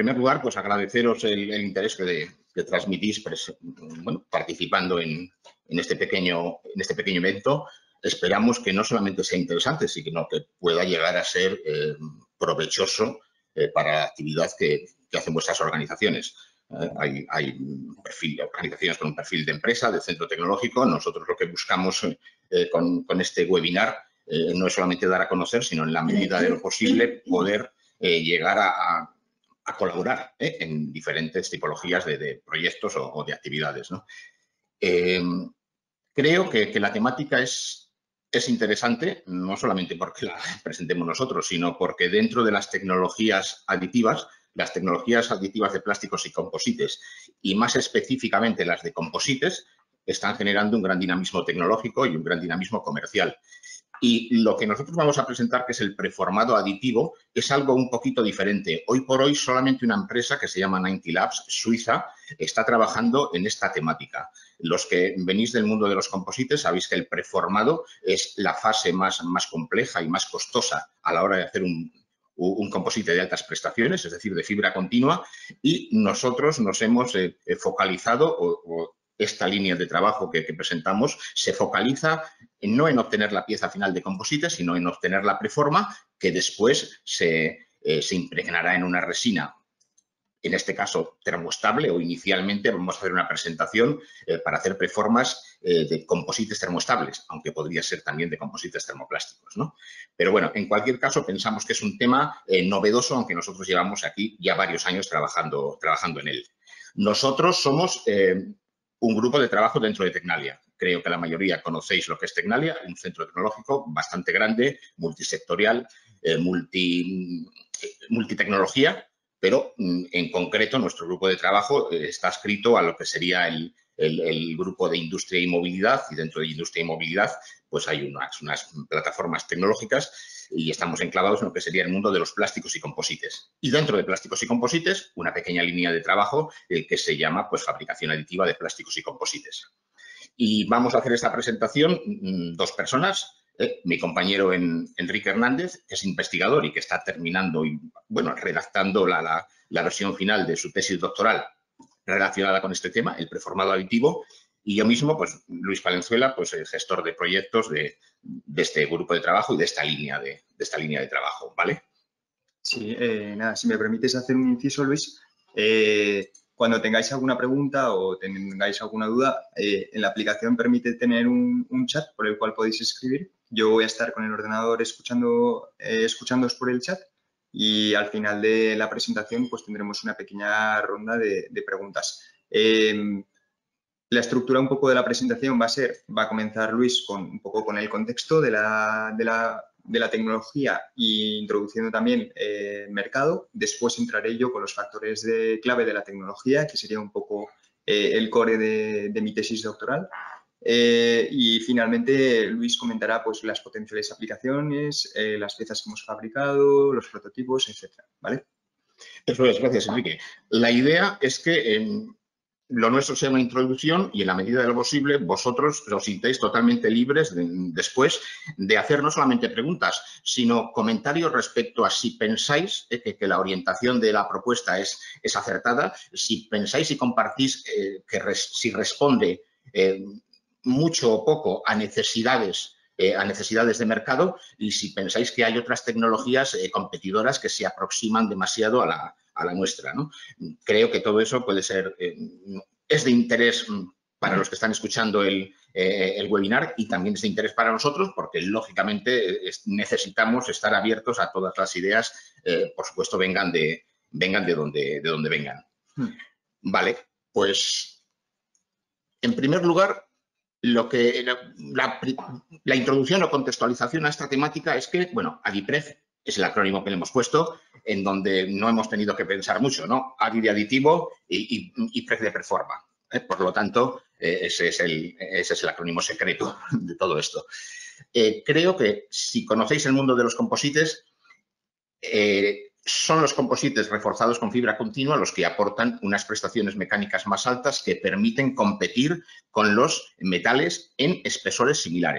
primer lugar, pues agradeceros el interés que transmitís participando en este pequeño evento. Esperamos que no solamente sea interesante, sino que pueda llegar a ser provechoso para la actividad que hacen vuestras organizaciones. Hay organizaciones con un perfil de empresa, de centro tecnológico. Nosotros lo que buscamos con este webinar no es solamente dar a conocer, sino en la medida de lo posible poder llegar a colaborar en diferentes tipologías de proyectos o de actividades, ¿no? Creo que la temática es interesante, no solamente porque la presentemos nosotros, sino porque dentro de las tecnologías aditivas de plásticos y composites, y más específicamente las de composites, están generando un gran dinamismo tecnológico y un gran dinamismo comercial. Y lo que nosotros vamos a presentar, que es el preformado aditivo, es algo un poquito diferente. Hoy por hoy solamente una empresa que se llama 90 Labs, suiza, está trabajando en esta temática. Los que venís del mundo de los composites sabéis que el preformado es la fase más compleja y más costosa a la hora de hacer un composite de altas prestaciones, es decir, de fibra continua, y nosotros nos hemos focalizado esta línea de trabajo que presentamos se focaliza no en obtener la pieza final de composite, sino en obtener la preforma que después se impregnará en una resina, en este caso termoestable, o inicialmente vamos a hacer una presentación para hacer preformas de composites termoestables, aunque podría ser también de composites termoplásticos, ¿no? Pero bueno, en cualquier caso pensamos que es un tema novedoso, aunque nosotros llevamos aquí ya varios años trabajando en él. Nosotros somos un grupo de trabajo dentro de Tecnalia. Creo que la mayoría conocéis lo que es Tecnalia, un centro tecnológico bastante grande, multisectorial, multitecnología, pero en concreto nuestro grupo de trabajo está adscrito a lo que sería el grupo de industria y movilidad, y dentro de industria y movilidad pues hay unas plataformas tecnológicas y estamos enclavados en lo que sería el mundo de los plásticos y composites. Y dentro de plásticos y composites, una pequeña línea de trabajo que se llama pues fabricación aditiva de plásticos y composites. Y vamos a hacer esta presentación dos personas. Mi compañero Enrique Hernández, que es investigador y que está terminando y, bueno, redactando la versión final de su tesis doctoral relacionada con este tema, el preformado aditivo, y yo mismo, pues Luis Valenzuela, pues el gestor de proyectos de este grupo de trabajo y de esta línea de trabajo, ¿vale? Sí, nada, si me permites hacer un inciso, Luis, cuando tengáis alguna pregunta o tengáis alguna duda, en la aplicación permite tener un chat por el cual podéis escribir. Yo voy a estar con el ordenador escuchándoos por el chat y al final de la presentación pues tendremos una pequeña ronda de preguntas. La estructura un poco de la presentación va a comenzar Luis un poco con el contexto de la tecnología e introduciendo también el mercado. Después entraré yo con los factores de clave de la tecnología, que sería un poco el core de mi tesis doctoral. Y finalmente Luis comentará pues, las potenciales aplicaciones, las piezas que hemos fabricado, los prototipos, etcétera, ¿vale? Eso es, gracias, Enrique. La idea es que lo nuestro sea una introducción y en la medida de lo posible vosotros os sintáis totalmente libres después de hacer no solamente preguntas, sino comentarios respecto a si pensáis que la orientación de la propuesta es acertada, si pensáis y compartís si responde mucho o poco a necesidades de mercado, y si pensáis que hay otras tecnologías competidoras que se aproximan demasiado a la nuestra, ¿no? Creo que todo eso puede ser, es de interés para los que están escuchando el webinar, y también es de interés para nosotros porque, lógicamente, necesitamos estar abiertos a todas las ideas, por supuesto, vengan de donde vengan. Vale, pues, en primer lugar, la introducción o contextualización a esta temática es que, bueno, ADIPREF es el acrónimo que le hemos puesto, en donde no hemos tenido que pensar mucho, ¿no? ADI de aditivo y PREF de performa. Por lo tanto, ese es el acrónimo secreto de todo esto. Creo que si conocéis el mundo de los composites, son los composites reforzados con fibra continua los que aportan unas prestaciones mecánicas más altas que permiten competir con los metales en espesores similares.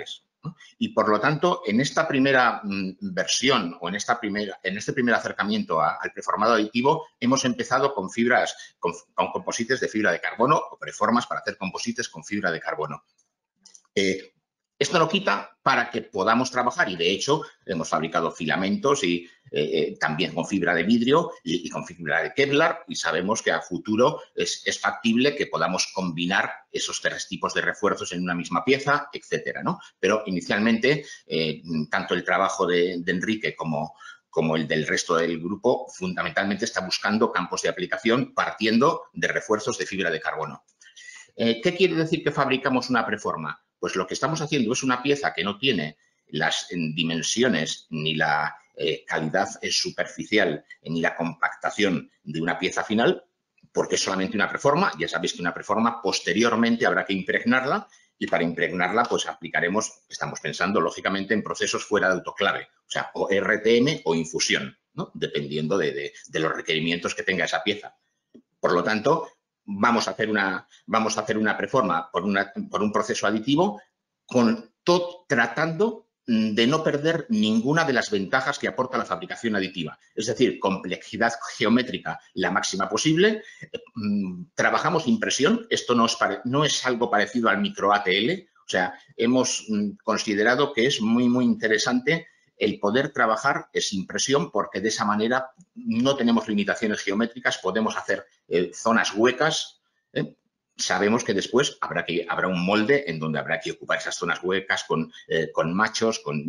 ¿no? Y por lo tanto, en esta primera versión o en este primer acercamiento al preformado aditivo, hemos empezado con con composites de fibra de carbono o preformas para hacer composites con fibra de carbono. Esto no quita para que podamos trabajar, y de hecho hemos fabricado filamentos y también con fibra de vidrio y con fibra de Kevlar, y sabemos que a futuro es factible que podamos combinar esos 3 tipos de refuerzos en una misma pieza, etcétera, ¿no? Pero inicialmente, tanto el trabajo de Enrique como el del resto del grupo, fundamentalmente está buscando campos de aplicación partiendo de refuerzos de fibra de carbono. ¿Qué quiere decir que fabricamos una preforma? Pues lo que estamos haciendo es una pieza que no tiene las dimensiones ni la calidad superficial ni la compactación de una pieza final, porque es solamente una preforma. Ya sabéis que una preforma posteriormente habrá que impregnarla, y para impregnarla pues estamos pensando lógicamente en procesos fuera de autoclave, o sea, o RTM o infusión, ¿no? Dependiendo de los requerimientos que tenga esa pieza. Por lo tanto, vamos a hacer una preforma por un proceso aditivo tratando de no perder ninguna de las ventajas que aporta la fabricación aditiva. Es decir, complejidad geométrica la máxima posible. Trabajamos impresión. Esto no es algo parecido al micro ATL. O sea, hemos considerado que es muy, muy interesante el poder trabajar sin impresión, porque de esa manera no tenemos limitaciones geométricas, podemos hacer zonas huecas. Sabemos que después habrá un molde en donde habrá que ocupar esas zonas huecas con machos, con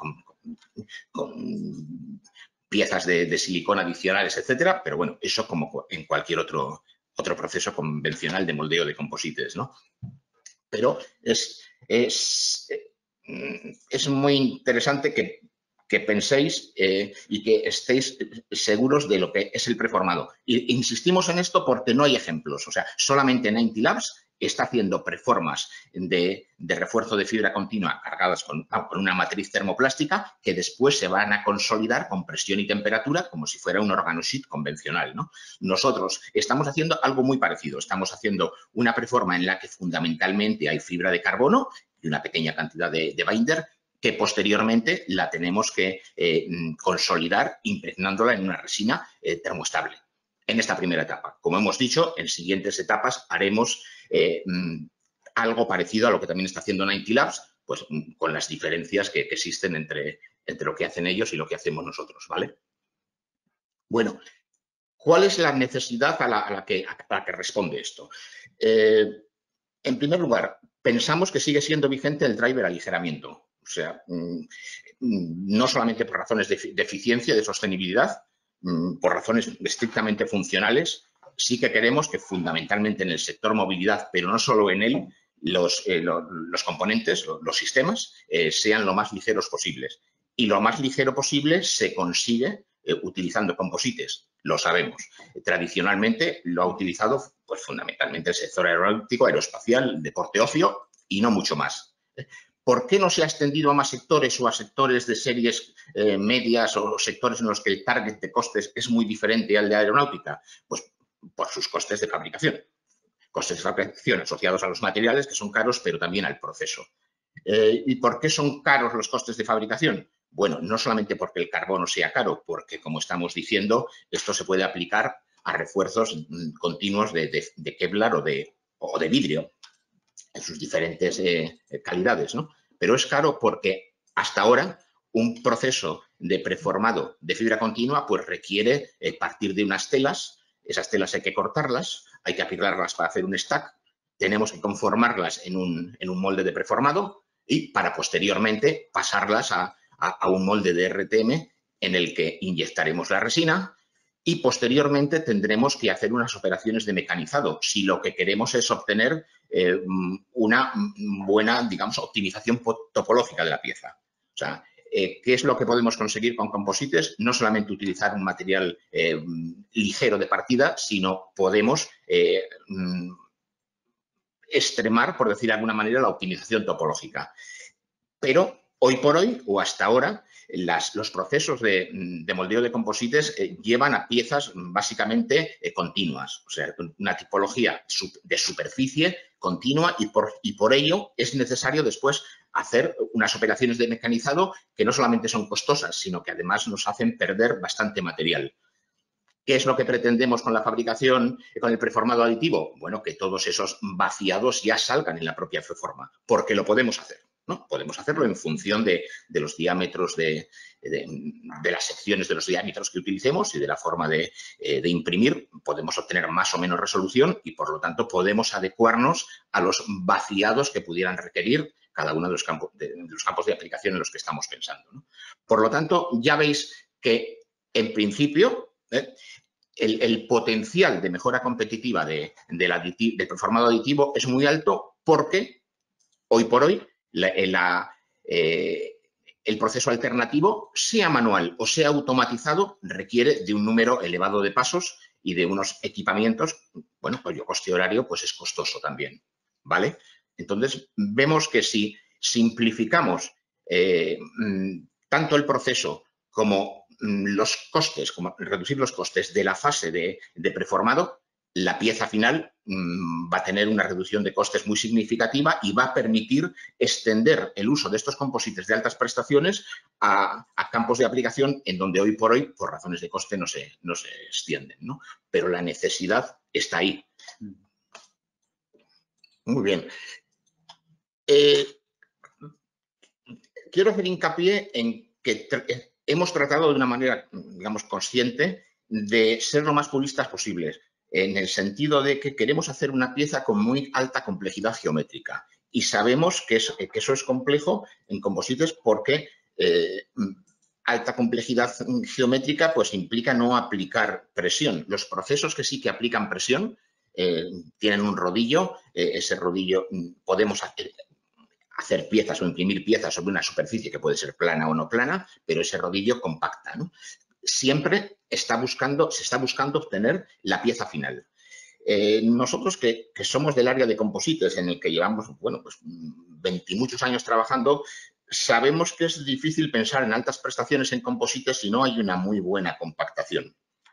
piezas de silicona adicionales, etcétera. Pero bueno, eso como en cualquier otro proceso convencional de moldeo de composites, ¿no? Pero es muy interesante que penséis y que estéis seguros de lo que es el preformado. E insistimos en esto porque no hay ejemplos. O sea, solamente 90 Labs está haciendo preformas de refuerzo de fibra continua cargadas con una matriz termoplástica que después se van a consolidar con presión y temperatura como si fuera un organosheet convencional, ¿no? Nosotros estamos haciendo algo muy parecido. Estamos haciendo una preforma en la que fundamentalmente hay fibra de carbono y una pequeña cantidad de binder, que posteriormente la tenemos que consolidar impregnándola en una resina termoestable. En esta primera etapa. Como hemos dicho, en siguientes etapas haremos algo parecido a lo que también está haciendo 90 Labs, pues con las diferencias que existen entre lo que hacen ellos y lo que hacemos nosotros, ¿vale? Bueno, ¿cuál es la necesidad a la que responde esto? En primer lugar, pensamos que sigue siendo vigente el driver aligeramiento. O sea, no solamente por razones de eficiencia, de sostenibilidad, por razones estrictamente funcionales. Sí que queremos que fundamentalmente en el sector movilidad, pero no solo en él, los componentes, los sistemas, sean lo más ligeros posibles. Y lo más ligero posible se consigue utilizando composites, lo sabemos. Tradicionalmente lo ha utilizado pues, fundamentalmente el sector aeronáutico, aeroespacial, deporte ocio y no mucho más. ¿Por qué no se ha extendido a más sectores o a sectores de series medias o sectores en los que el target de costes es muy diferente al de aeronáutica? Pues por sus costes de fabricación. Costes de fabricación asociados a los materiales, que son caros, pero también al proceso. ¿Y por qué son caros los costes de fabricación? Bueno, no solamente porque el carbono sea caro, porque, como estamos diciendo, esto se puede aplicar a refuerzos continuos de Kevlar o de vidrio, en sus diferentes calidades, ¿no? Pero es caro porque hasta ahora un proceso de preformado de fibra continua pues requiere partir de unas telas. Esas telas hay que cortarlas, hay que apilarlas para hacer un stack, tenemos que conformarlas en un molde de preformado y para posteriormente pasarlas a un molde de RTM en el que inyectaremos la resina y posteriormente tendremos que hacer unas operaciones de mecanizado si lo que queremos es obtener una buena, digamos, optimización topológica de la pieza. O sea, ¿qué es lo que podemos conseguir con composites? No solamente utilizar un material ligero de partida, sino podemos extremar, por decir de alguna manera, la optimización topológica. Pero Hoy por hoy, o hasta ahora, los procesos de moldeo de composites llevan a piezas básicamente continuas, o sea, una tipología de superficie continua y por ello es necesario después hacer unas operaciones de mecanizado que no solamente son costosas, sino que además nos hacen perder bastante material. ¿Qué es lo que pretendemos con la fabricación, con el preformado aditivo? Bueno, que todos esos vaciados ya salgan en la propia preforma, porque lo podemos hacer, ¿no? Podemos hacerlo en función de los diámetros de las secciones de los diámetros que utilicemos y de la forma de imprimir. Podemos obtener más o menos resolución y, por lo tanto, podemos adecuarnos a los vaciados que pudieran requerir cada uno de los campos de aplicación en los que estamos pensando, ¿no? Por lo tanto, ya veis que, en principio, el potencial de mejora competitiva del preformado aditivo es muy alto porque hoy por hoy el proceso alternativo, sea manual o sea automatizado, requiere de un número elevado de pasos y de unos equipamientos, bueno, cuyo coste horario pues es costoso también, ¿vale? Entonces, vemos que si simplificamos tanto el proceso como los costes, como reducir los costes de la fase de preformado, la pieza final va a tener una reducción de costes muy significativa y va a permitir extender el uso de estos composites de altas prestaciones a campos de aplicación en donde hoy por hoy, por razones de coste, no se extienden, ¿no? Pero la necesidad está ahí. Muy bien. Quiero hacer hincapié en que hemos tratado de una manera, digamos, consciente de ser lo más puristas posibles, en el sentido de que queremos hacer una pieza con muy alta complejidad geométrica y sabemos que eso es complejo en composites porque alta complejidad geométrica pues implica no aplicar presión. Los procesos que sí que aplican presión tienen un rodillo, ese rodillo podemos hacer piezas o imprimir piezas sobre una superficie que puede ser plana o no plana, pero ese rodillo compacta, ¿no? Siempre se está buscando obtener la pieza final. Nosotros que somos del área de composites, en el que llevamos, bueno, pues 20 y muchos años trabajando, sabemos que es difícil pensar en altas prestaciones en composites si no hay una muy buena compactación.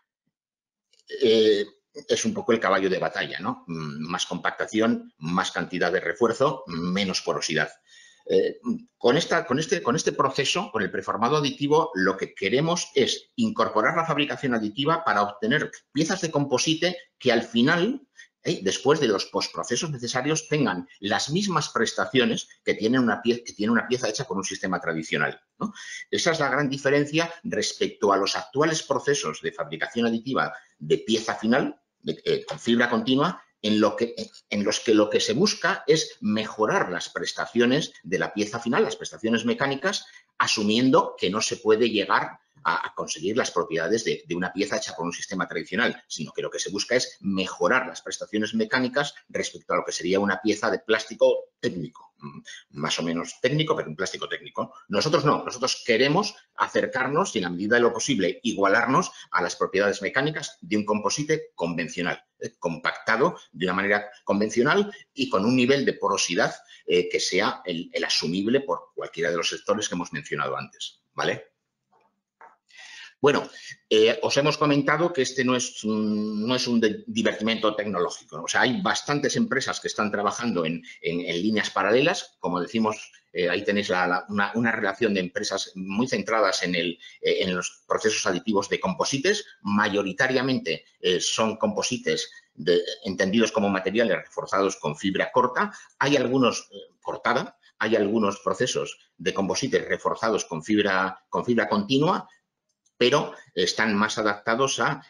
Es un poco el caballo de batalla, ¿no? Más compactación, más cantidad de refuerzo, menos porosidad. Con este proceso, con el preformado aditivo, lo que queremos es incorporar la fabricación aditiva para obtener piezas de composite que al final, después de los postprocesos necesarios, tengan las mismas prestaciones que tiene una pieza hecha con un sistema tradicional, ¿no? Esa es la gran diferencia respecto a los actuales procesos de fabricación aditiva de pieza final, con fibra continua, en los que lo que se busca es mejorar las prestaciones de la pieza final, las prestaciones mecánicas, asumiendo que no se puede llegar a conseguir las propiedades de una pieza hecha con un sistema tradicional, sino que lo que se busca es mejorar las prestaciones mecánicas respecto a lo que sería una pieza de plástico técnico, más o menos técnico, pero un plástico técnico. Nosotros no, nosotros queremos acercarnos y en la medida de lo posible igualarnos a las propiedades mecánicas de un composite convencional, compactado de una manera convencional y con un nivel de porosidad que sea el asumible por cualquiera de los sectores que hemos mencionado antes, ¿vale? Bueno, os hemos comentado que este no es un divertimento tecnológico, ¿no? O sea, hay bastantes empresas que están trabajando en líneas paralelas. Como decimos, ahí tenéis una relación de empresas muy centradas en los procesos aditivos de composites. Mayoritariamente son composites entendidos como materiales reforzados con fibra corta. Hay algunos cortada, hay algunos procesos de composites reforzados con fibra continua, pero están más adaptados a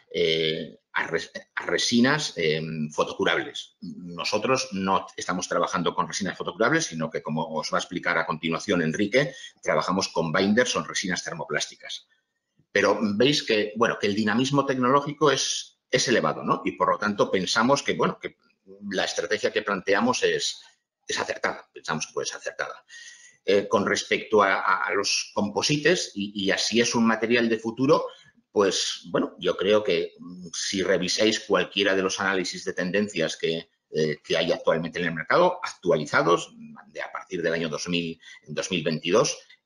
resinas fotocurables. Nosotros no estamos trabajando con resinas fotocurables, sino que, como os va a explicar a continuación Enrique, trabajamos con binders, son resinas termoplásticas. Pero veis que, bueno, que el dinamismo tecnológico es elevado, ¿no? Y por lo tanto pensamos que, bueno, que la estrategia que planteamos es acertada, pensamos que puede ser acertada. Con respecto a los composites, y así es un material de futuro, pues bueno, yo creo que si revisáis cualquiera de los análisis de tendencias que hay actualmente en el mercado, actualizados a partir del año 2022,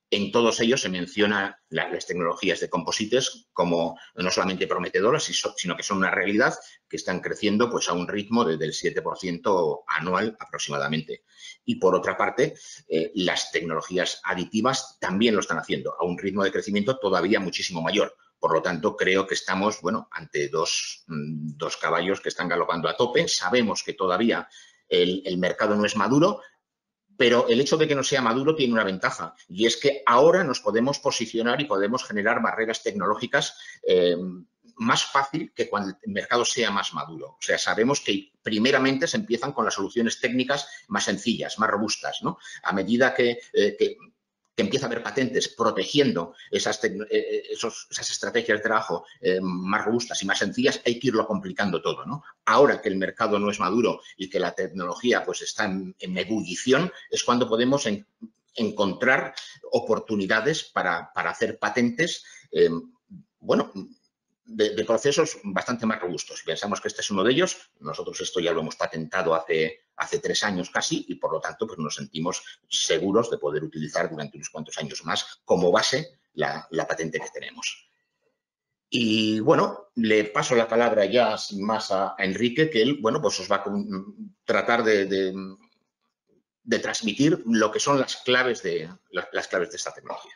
En todos ellos se menciona las tecnologías de composites como no solamente prometedoras, sino que son una realidad que están creciendo pues, a un ritmo del 7% anual aproximadamente. Y por otra parte, las tecnologías aditivas también lo están haciendo a un ritmo de crecimiento todavía muchísimo mayor. Por lo tanto, creo que estamos ante dos caballos que están galopando a tope. Sabemos que todavía el mercado no es maduro, pero el hecho de que no sea maduro tiene una ventaja, y es que ahora nos podemos posicionar y podemos generar barreras tecnológicas más fácil que cuando el mercado sea más maduro. O sea, sabemos que primeramente se empiezan con las soluciones técnicas más sencillas, más robustas, ¿no? A medida que empieza a haber patentes protegiendo esas estrategias de trabajo más robustas y más sencillas, hay que irlo complicando todo, ¿no? Ahora que el mercado no es maduro y que la tecnología pues, está en ebullición, es cuando podemos encontrar oportunidades para hacer patentes, bueno, de procesos bastante más robustos. Pensamos que este es uno de ellos. Nosotros esto ya lo hemos patentado hace 3 años casi y, por lo tanto, pues nos sentimos seguros de poder utilizar durante unos cuantos años más como base la patente que tenemos. Y, bueno, le paso la palabra ya sin más a Enrique, que él, bueno, pues os va a tratar de transmitir lo que son las claves de esta tecnología.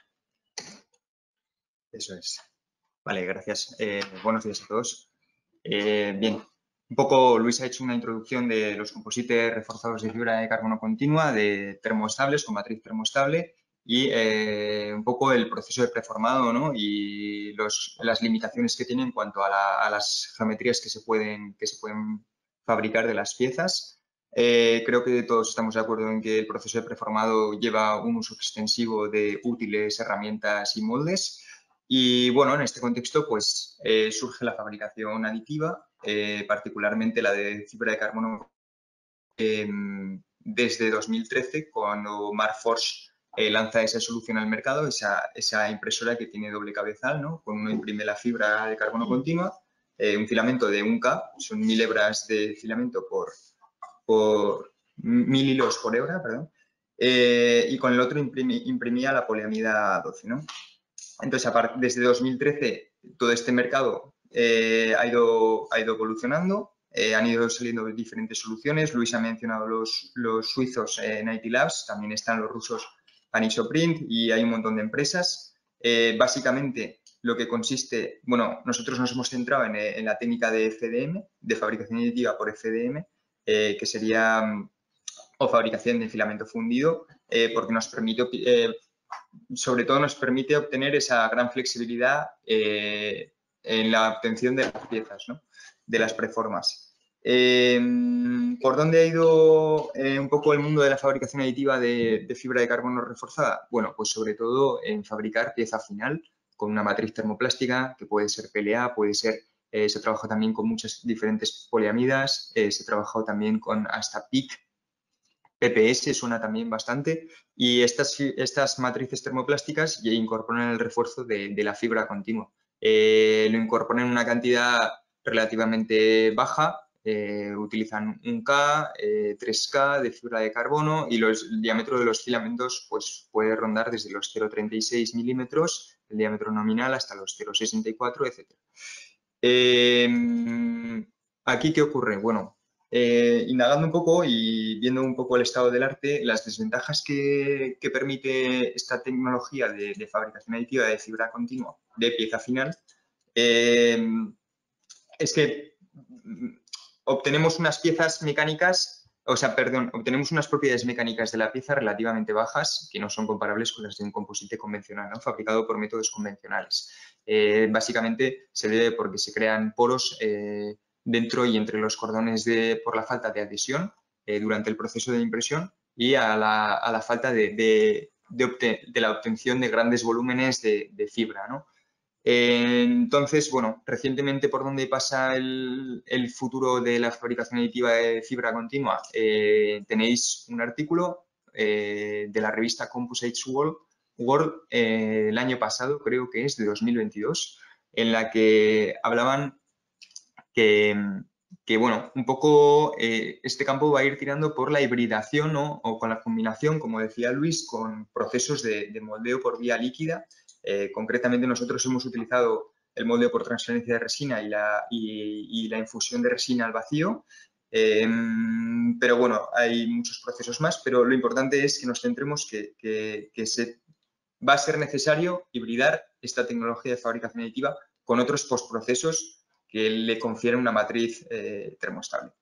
Eso es. Vale, gracias. Buenos días a todos. Bien, un poco Luis ha hecho una introducción de los composites reforzados de fibra de carbono continua, de termoestables con matriz termoestable y un poco el proceso de preformado, ¿no? Y las limitaciones que tiene en cuanto a las geometrías que se pueden fabricar de las piezas. Creo que todos estamos de acuerdo en que el proceso de preformado lleva un uso extensivo de útiles, herramientas y moldes. Y bueno, en este contexto pues surge la fabricación aditiva, particularmente la de fibra de carbono desde 2013, cuando Markforged lanza esa solución al mercado, esa impresora que tiene doble cabezal, ¿no? Con uno imprime la fibra de carbono continua, un filamento de 1K, son 1000 hebras de filamento por 1000 hilos por hebra, perdón, y con el otro imprimía la poliamida 12, ¿no? Entonces, desde 2013, todo este mercado ha ido evolucionando, han ido saliendo diferentes soluciones. Luis ha mencionado los suizos Nighty Labs, también están los rusos Anisoprint y hay un montón de empresas. Básicamente, lo que consiste, bueno, nosotros nos hemos centrado en la técnica de FDM, de fabricación aditiva por FDM, que sería o fabricación de filamento fundido, porque nos permite sobre todo nos permite obtener esa gran flexibilidad en la obtención de las piezas, ¿no? De las preformas. ¿Por dónde ha ido un poco el mundo de la fabricación aditiva de fibra de carbono reforzada? Bueno, pues sobre todo en fabricar pieza final con una matriz termoplástica, que puede ser PLA, puede ser, se trabaja también con muchas diferentes poliamidas, se ha trabajado también con hasta PIC, PPS suena también bastante, y estas matrices termoplásticas ya incorporan el refuerzo de la fibra continua. Lo incorporan en una cantidad relativamente baja, utilizan 1K, 3K de fibra de carbono y el diámetro de los filamentos pues, puede rondar desde los 0,36 milímetros, el diámetro nominal, hasta los 0,64, etc. ¿Aquí qué ocurre? Bueno, indagando un poco y viendo un poco el estado del arte, las desventajas que permite esta tecnología de fabricación aditiva de fibra continua de pieza final es que obtenemos unas piezas mecánicas, o sea, perdón, obtenemos unas propiedades mecánicas de la pieza relativamente bajas que no son comparables con las de un composite convencional, ¿no? Fabricado por métodos convencionales. Básicamente se debe porque se crean poros dentro y entre los cordones por la falta de adhesión durante el proceso de impresión y a la falta de la obtención de grandes volúmenes de fibra, ¿no? Entonces, bueno, recientemente por donde pasa el futuro de la fabricación aditiva de fibra continua, tenéis un artículo de la revista Composites World el año pasado, creo que es de 2022, en la que hablaban que bueno, un poco este campo va a ir tirando por la hibridación, ¿no? O con la combinación, como decía Luis, con procesos de moldeo por vía líquida. Concretamente nosotros hemos utilizado el moldeo por transferencia de resina y la infusión de resina al vacío. Pero bueno, hay muchos procesos más, pero lo importante es que nos centremos que va a ser necesario hibridar esta tecnología de fabricación aditiva con otros postprocesos que le confieren una matriz termostable.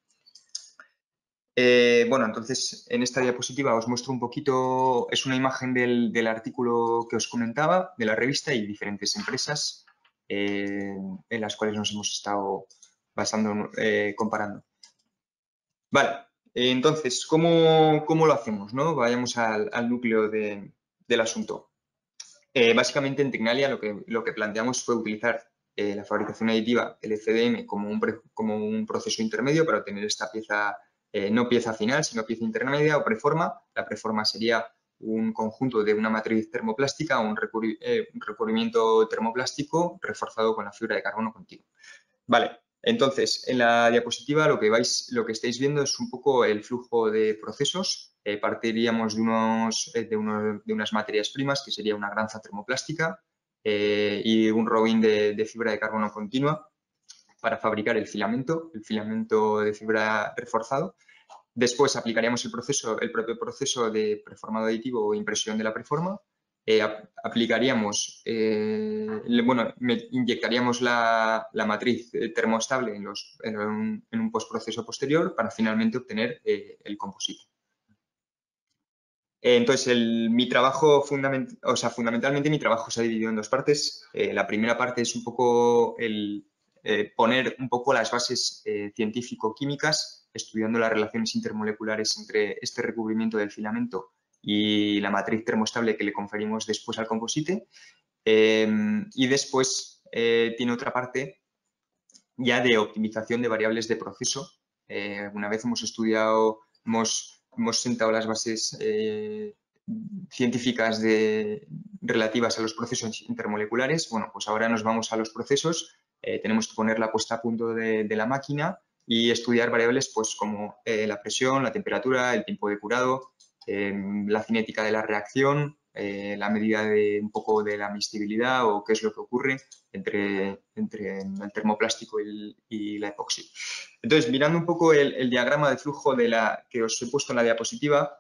Bueno, entonces en esta diapositiva os muestro un poquito, es una imagen del artículo que os comentaba, de la revista y diferentes empresas en las cuales nos hemos estado basando, comparando. Vale, entonces, ¿cómo lo hacemos, no? Vayamos al núcleo del asunto. Básicamente en Tecnalia lo que planteamos fue utilizar la fabricación aditiva, el FDM, como un proceso intermedio para obtener esta pieza, no pieza final, sino pieza intermedia o preforma. La preforma sería un conjunto de una matriz termoplástica o un recubrimiento termoplástico reforzado con la fibra de carbono continua. Vale, entonces en la diapositiva lo que estáis viendo es un poco el flujo de procesos. Partiríamos de unas materias primas, que sería una granza termoplástica y un robin de fibra de carbono continua para fabricar el filamento de fibra reforzado. Después aplicaríamos el propio proceso de preformado aditivo o impresión de la preforma. Inyectaríamos la matriz termoestable en un postproceso posterior para finalmente obtener el composite. Entonces, fundamentalmente mi trabajo se ha dividido en dos partes. La primera parte es un poco poner un poco las bases científico-químicas, estudiando las relaciones intermoleculares entre este recubrimiento del filamento y la matriz termoestable que le conferimos después al composite. Y después tiene otra parte ya de optimización de variables de proceso. Una vez hemos estudiado, hemos sentado las bases científicas relativas a los procesos intermoleculares, bueno, pues ahora nos vamos a los procesos, tenemos que poner la puesta a punto de la máquina y estudiar variables pues como la presión, la temperatura, el tiempo de curado, la cinética de la reacción, la medida de un poco de la miscibilidad o qué es lo que ocurre entre el termoplástico y la epoxi. Entonces, mirando un poco el diagrama de flujo que os he puesto en la diapositiva,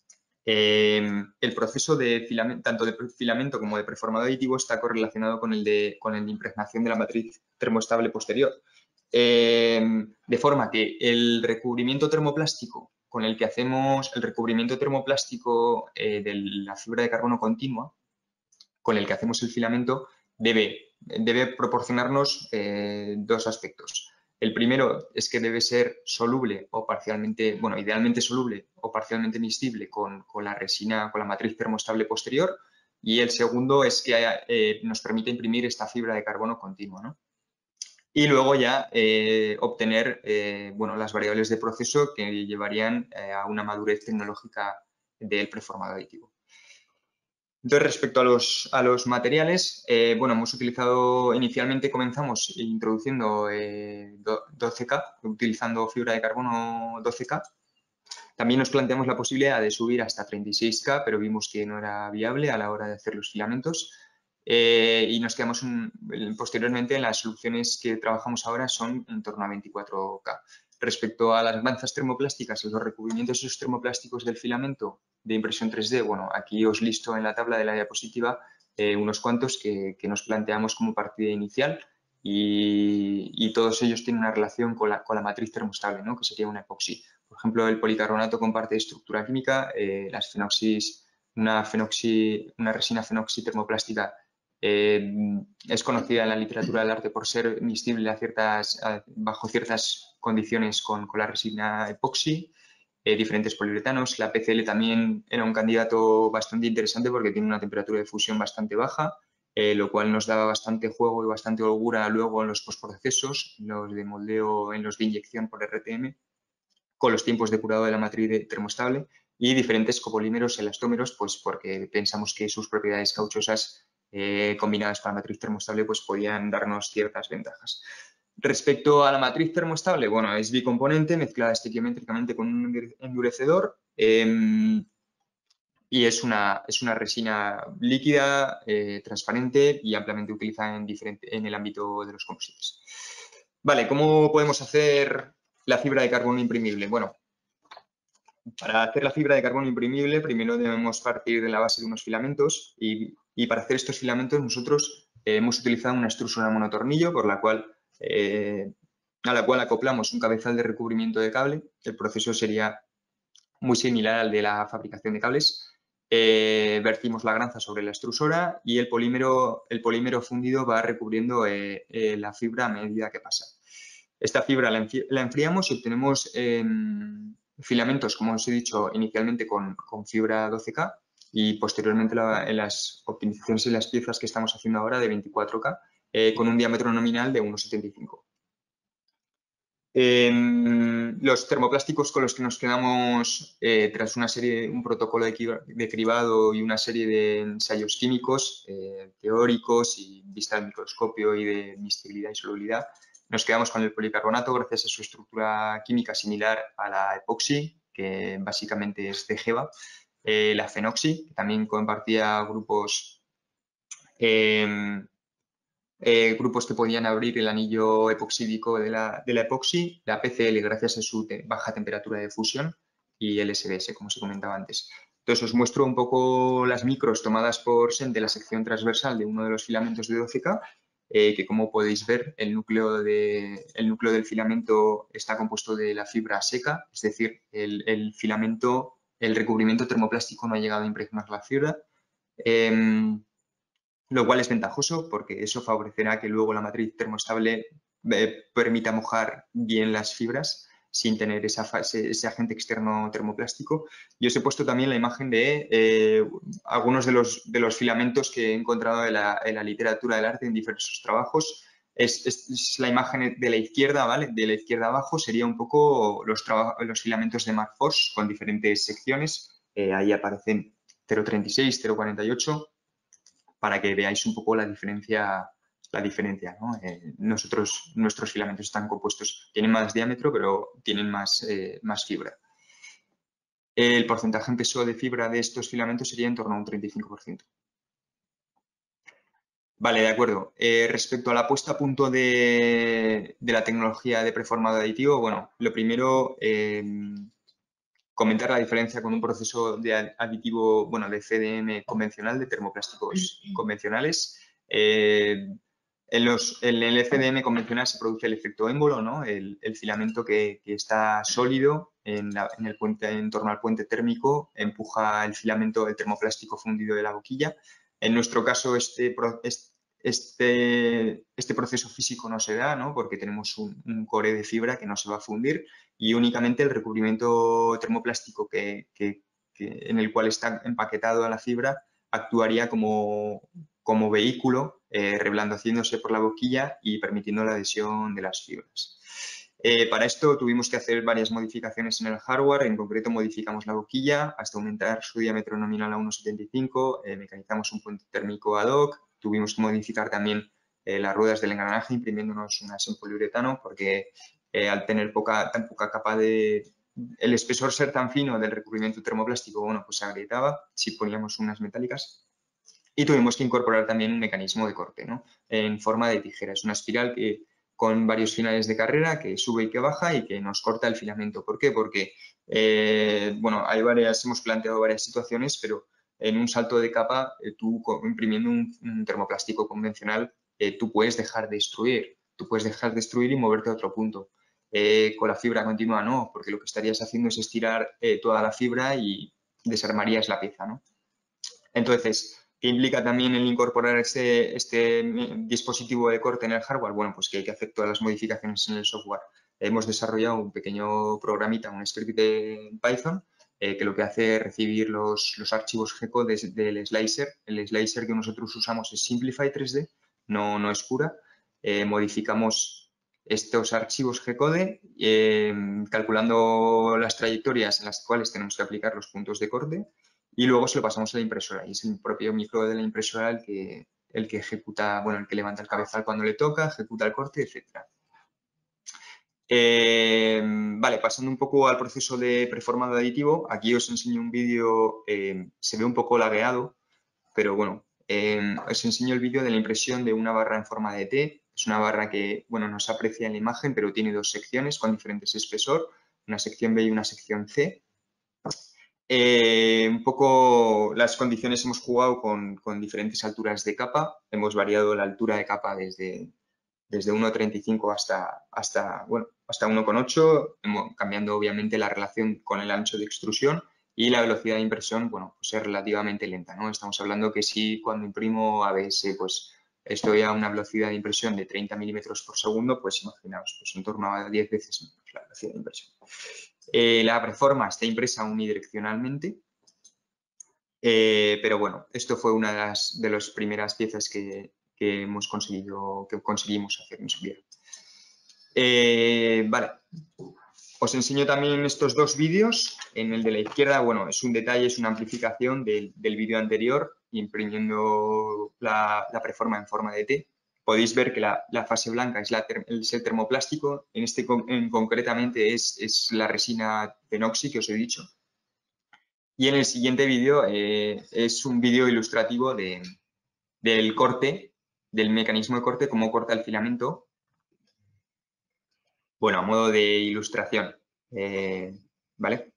el proceso de filamento, tanto de filamento como de preformado aditivo está correlacionado con el de impregnación de la matriz termoestable posterior. De forma que el recubrimiento termoplástico con el que hacemos el recubrimiento termoplástico de la fibra de carbono continua, con el que hacemos el filamento, debe proporcionarnos dos aspectos. El primero es que debe ser soluble o parcialmente, bueno, idealmente soluble o parcialmente miscible con la resina, con la matriz termoestable posterior. Y el segundo es que nos permite imprimir esta fibra de carbono continua, ¿no? Y luego ya obtener bueno, las variables de proceso que llevarían a una madurez tecnológica del preformado aditivo. Entonces, respecto a los materiales, bueno, hemos utilizado, inicialmente comenzamos introduciendo 12K, utilizando fibra de carbono 12K. También nos planteamos la posibilidad de subir hasta 36K, pero vimos que no era viable a la hora de hacer los filamentos. Y nos quedamos posteriormente en las soluciones que trabajamos ahora son en torno a 24K. Respecto a las granzas termoplásticas y los recubrimientos esos termoplásticos del filamento de impresión 3D, bueno, aquí os listo en la tabla de la diapositiva unos cuantos que nos planteamos como partida inicial y todos ellos tienen una relación con la matriz termostable, ¿no? Que sería una epoxi. Por ejemplo, el policarbonato comparte estructura química, las fenoxis, una resina fenoxi termoplástica es conocida en la literatura del arte por ser miscible bajo ciertas condiciones con la resina epoxi, diferentes poliuretanos. La PCL también era un candidato bastante interesante porque tiene una temperatura de fusión bastante baja, lo cual nos daba bastante juego y bastante holgura luego en los postprocesos, los de moldeo, en los de inyección por RTM, con los tiempos de curado de la matriz termoestable y diferentes copolímeros elastómeros, pues porque pensamos que sus propiedades cauchosas combinadas con la matriz termoestable pues podían darnos ciertas ventajas. Respecto a la matriz termoestable, bueno, es bicomponente, mezclada estequiométricamente con un endurecedor y es una resina líquida, transparente y ampliamente utilizada en el ámbito de los composites. Vale, ¿cómo podemos hacer la fibra de carbono imprimible? Bueno, para hacer la fibra de carbono imprimible, primero debemos partir de la base de unos filamentos y para hacer estos filamentos nosotros hemos utilizado una extrusora monotornillo a la cual acoplamos un cabezal de recubrimiento de cable. El proceso sería muy similar al de la fabricación de cables. Vertimos la granza sobre la extrusora y el polímero fundido va recubriendo la fibra a medida que pasa. Esta fibra la enfriamos y obtenemos filamentos, como os he dicho, inicialmente con fibra 12K y posteriormente en las optimizaciones y las piezas que estamos haciendo ahora de 24K con un diámetro nominal de 1,75. Los termoplásticos con los que nos quedamos tras un protocolo de cribado y una serie de ensayos químicos teóricos y vista al microscopio y de miscibilidad y solubilidad, nos quedamos con el policarbonato gracias a su estructura química similar a la epoxi, que básicamente es de GEVA, la fenoxi, que también compartía grupos que podían abrir el anillo epoxídico de la epoxi, la PCL gracias a su baja temperatura de fusión y el SBS, como se comentaba antes. Entonces os muestro un poco las micros tomadas por SEM de la sección transversal de uno de los filamentos de 12K, que como podéis ver el núcleo del filamento está compuesto de la fibra seca, es decir, el recubrimiento termoplástico no ha llegado a impregnar la fibra. Lo cual es ventajoso porque eso favorecerá que luego la matriz termoestable permita mojar bien las fibras sin tener ese agente externo termoplástico. Y os he puesto también la imagen de algunos de los filamentos que he encontrado en la literatura del arte en diversos trabajos. Es la imagen de la izquierda, ¿vale? De la izquierda abajo sería un poco los filamentos de Marfors con diferentes secciones. Ahí aparecen 0,36, 0,48 para que veáis un poco la diferencia, ¿no? Nuestros filamentos están compuestos, tienen más diámetro, pero tienen más fibra. El porcentaje en peso de fibra de estos filamentos sería en torno a un 35%. Vale, de acuerdo. Respecto a la puesta a punto de la tecnología de preformado aditivo, bueno, lo primero, comentar la diferencia con un proceso de aditivo, bueno, de CDM convencional, de termoplásticos convencionales. En el CDM convencional se produce el efecto émbolo, ¿no? El filamento que está sólido en torno al puente térmico empuja el filamento del termoplástico fundido de la boquilla. En nuestro caso, este proceso físico no se da, ¿no? Porque tenemos un core de fibra que no se va a fundir y únicamente el recubrimiento termoplástico en el cual está empaquetado la fibra actuaría como vehículo, reblandeciéndose por la boquilla y permitiendo la adhesión de las fibras. Para esto tuvimos que hacer varias modificaciones en el hardware, en concreto modificamos la boquilla hasta aumentar su diámetro nominal a 1,75, mecanizamos un puente térmico ad hoc, tuvimos que modificar también las ruedas del engranaje imprimiéndonos unas en poliuretano porque al tener tan poca capa el espesor ser tan fino del recubrimiento termoplástico, bueno, pues se agrietaba si poníamos unas metálicas. Y tuvimos que incorporar también un mecanismo de corte, ¿no? En forma de tijera. Es una espiral con varios finales de carrera que sube y que baja y que nos corta el filamento. ¿Por qué? Porque, bueno, hemos planteado varias situaciones, pero en un salto de capa, tú imprimiendo un termoplástico convencional, tú puedes dejar de destruir y moverte a otro punto. Con la fibra continua no, porque lo que estarías haciendo es estirar toda la fibra y desarmarías la pieza, ¿no? Entonces, ¿qué implica también el incorporar este dispositivo de corte en el hardware? Bueno, pues que hay que hacer todas las modificaciones en el software. Hemos desarrollado un pequeño programita, un script de Python, que lo que hace es recibir los archivos G-code del slicer. El slicer que nosotros usamos es Simplify 3D, no es Cura. Modificamos estos archivos G-code calculando las trayectorias en las cuales tenemos que aplicar los puntos de corte y luego se lo pasamos a la impresora y es el propio micro de la impresora el que ejecuta, bueno, el que levanta el cabezal cuando le toca, ejecuta el corte, etcétera. Vale, pasando un poco al proceso de preformado aditivo, aquí os enseño un vídeo, se ve un poco lagueado, pero bueno, os enseño el vídeo de la impresión de una barra en forma de T. Es una barra que, bueno, no se aprecia en la imagen, pero tiene dos secciones con diferentes espesor, una sección B y una sección C. Un poco las condiciones, hemos jugado con diferentes alturas de capa, hemos variado la altura de capa desde 1,35 hasta 1,8, cambiando obviamente la relación con el ancho de extrusión, y la velocidad de impresión, bueno, pues es relativamente lenta, ¿no? Estamos hablando que si cuando imprimo ABS, pues estoy a una velocidad de impresión de 30 milímetros por segundo, pues imaginaos, pues en torno a 10 veces menos la velocidad de impresión. La preforma está impresa unidireccionalmente, pero bueno, esto fue una de las primeras piezas que conseguimos hacer en su vida. Vale, os enseño también estos dos vídeos. En el de la izquierda, bueno, es un detalle, es una amplificación del vídeo anterior, imprimiendo la preforma en forma de T. Podéis ver que la fase blanca es el termoplástico, concretamente es la resina Tenoxy que os he dicho. Y en el siguiente vídeo es un vídeo ilustrativo del corte, del mecanismo de corte, cómo corta el filamento. Bueno, a modo de ilustración, ¿vale?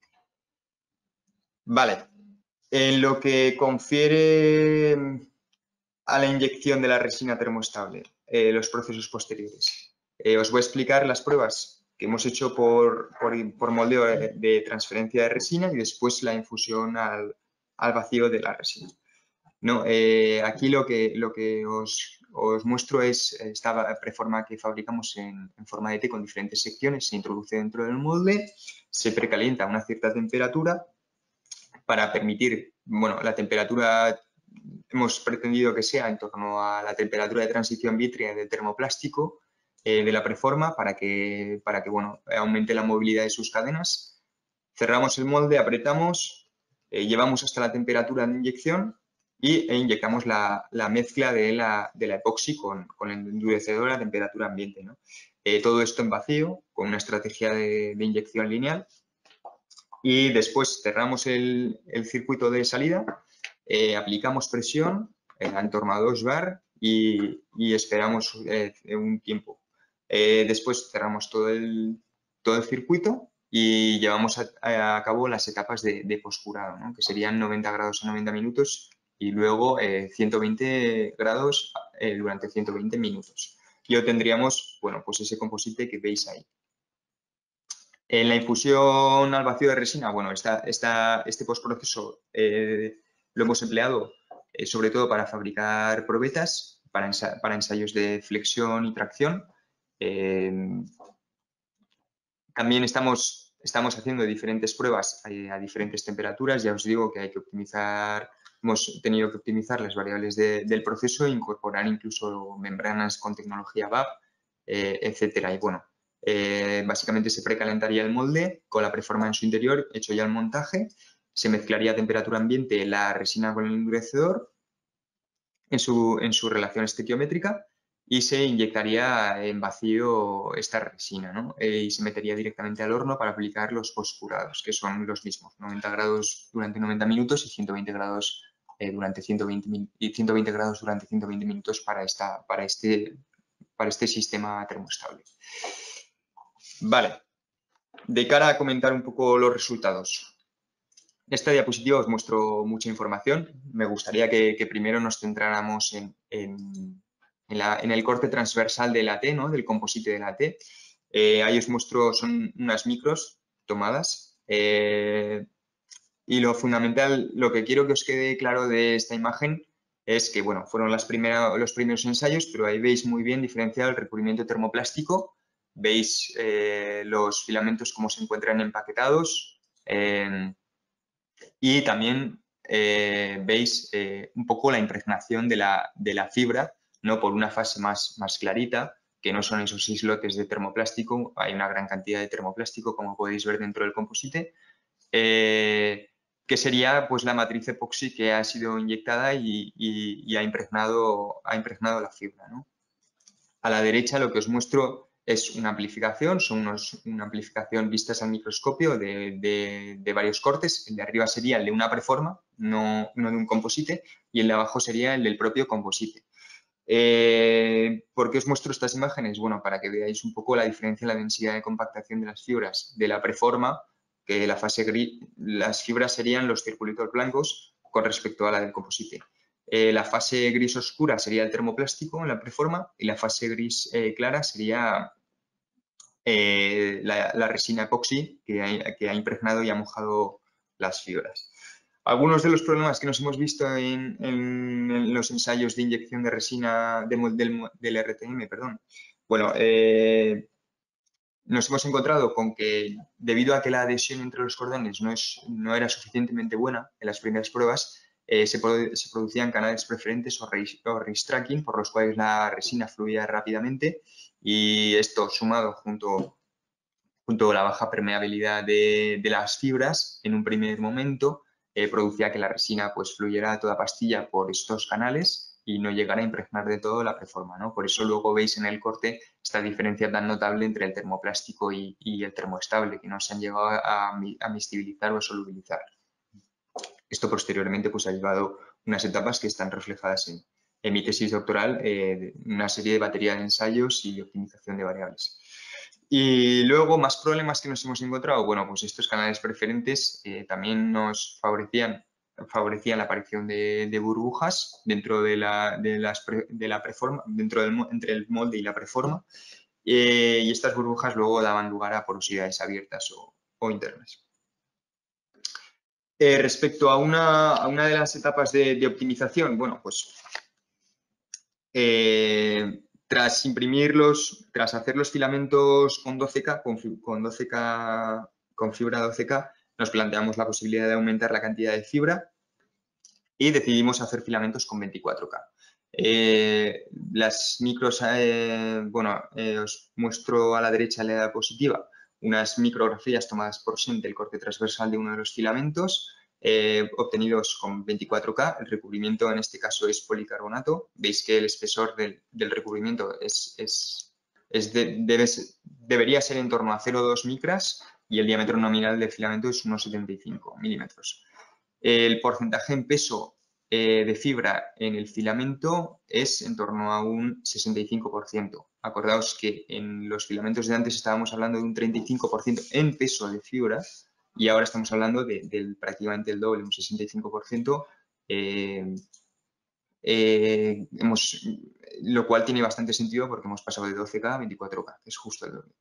Vale. En lo que confiere a la inyección de la resina termoestable, los procesos posteriores, os voy a explicar las pruebas que hemos hecho por moldeo de transferencia de resina y después la infusión al vacío de la resina. No, aquí lo que os muestro es esta preforma que fabricamos en forma de T con diferentes secciones. Se introduce dentro del molde, se precalienta a una cierta temperatura para permitir, bueno, la temperatura hemos pretendido que sea en torno a la temperatura de transición vítrea del termoplástico de la preforma para que bueno, aumente la movilidad de sus cadenas. Cerramos el molde, apretamos, llevamos hasta la temperatura de inyección e inyectamos la mezcla de la epoxi con el endurecedor a temperatura ambiente, ¿no? Todo esto en vacío, con una estrategia de inyección lineal. Y después cerramos el circuito de salida, aplicamos presión en torno a 2 bar y esperamos un tiempo. Después cerramos todo el circuito y llevamos a cabo las etapas de poscurado, ¿no? Que serían 90 grados a 90 minutos y luego 120 grados durante 120 minutos. Y obtendríamos, bueno, pues ese composite que veis ahí. En la infusión al vacío de resina, bueno, este postproceso lo hemos empleado sobre todo para fabricar probetas, para ensayos de flexión y tracción. También estamos haciendo diferentes pruebas a diferentes temperaturas. Ya os digo que hay que optimizar, hemos tenido que optimizar las variables del proceso, incorporar incluso membranas con tecnología VAP, etcétera. Y bueno, básicamente se precalentaría el molde con la preforma en su interior, hecho ya el montaje, se mezclaría a temperatura ambiente la resina con el endurecedor en su relación estequiométrica y se inyectaría en vacío esta resina, ¿no? Y se metería directamente al horno para aplicar los postcurados, que son los mismos, 90 grados durante 90 minutos y 120 grados durante 120 grados durante 120 minutos para este sistema termoestable. Vale, de cara a comentar un poco los resultados. Esta diapositiva os muestro mucha información. Me gustaría que primero nos centráramos en el corte transversal de la T, ¿no? Del composite de la T. Ahí os muestro, son unas micros tomadas. Y lo fundamental, lo que quiero que os quede claro de esta imagen es que, bueno, fueron los primeros ensayos, pero ahí veis muy bien diferenciado el recubrimiento termoplástico. Veis los filamentos cómo se encuentran empaquetados. Y también veis un poco la impregnación de la fibra, ¿no? Por una fase más clarita, que no son esos islotes de termoplástico. Hay una gran cantidad de termoplástico, como podéis ver dentro del composite, que sería pues la matriz epoxi que ha sido inyectada y ha impregnado la fibra, ¿no? A la derecha lo que os muestro es una amplificación, una amplificación vistas al microscopio de varios cortes. El de arriba sería el de una preforma, no de un composite, y el de abajo sería el del propio composite. ¿Por qué os muestro estas imágenes? Bueno, para que veáis un poco la diferencia en la densidad de compactación de las fibras de la preforma, que la fase gris, las fibras serían los circulitos blancos con respecto a la del composite. La fase gris oscura sería el termoplástico en la preforma y la fase gris clara sería la resina epoxi que ha impregnado y ha mojado las fibras. Algunos de los problemas que nos hemos visto en los ensayos de inyección de resina del RTM, perdón. Bueno, nos hemos encontrado con que debido a que la adhesión entre los cordones no era suficientemente buena en las primeras pruebas, se producían canales preferentes o race tracking, por los cuales la resina fluía rápidamente, y esto sumado junto a la baja permeabilidad de las fibras en un primer momento, producía que la resina pues fluyera a toda pastilla por estos canales y no llegara a impregnar de todo la preforma, ¿no? Por eso luego veis en el corte esta diferencia tan notable entre el termoplástico y el termoestable, que no se han llegado a mistibilizar o a solubilizar. Esto posteriormente pues, ha llevado unas etapas que están reflejadas en mi tesis doctoral, una serie de batería de ensayos y optimización de variables. Y luego, más problemas que nos hemos encontrado, bueno, pues estos canales preferentes también nos favorecían la aparición de burbujas dentro de la preforma, entre el molde y la preforma, y estas burbujas luego daban lugar a porosidades abiertas o internas. Respecto a una de las etapas de optimización, bueno, pues tras hacer los filamentos con 12K, con fibra 12K, nos planteamos la posibilidad de aumentar la cantidad de fibra y decidimos hacer filamentos con 24K. Las micros, os muestro a la derecha en la diapositiva unas micrografías tomadas por SEM del corte transversal de uno de los filamentos, obtenidos con 24K. El recubrimiento en este caso es policarbonato. Veis que el espesor del recubrimiento debería ser en torno a 0,2 micras y el diámetro nominal del filamento es unos 75 milímetros. El porcentaje en peso de fibra en el filamento es en torno a un 65%. Acordaos que en los filamentos de antes estábamos hablando de un 35% en peso de fibra y ahora estamos hablando de prácticamente el doble, un 65%, lo cual tiene bastante sentido porque hemos pasado de 12K a 24K, que es justo el doble.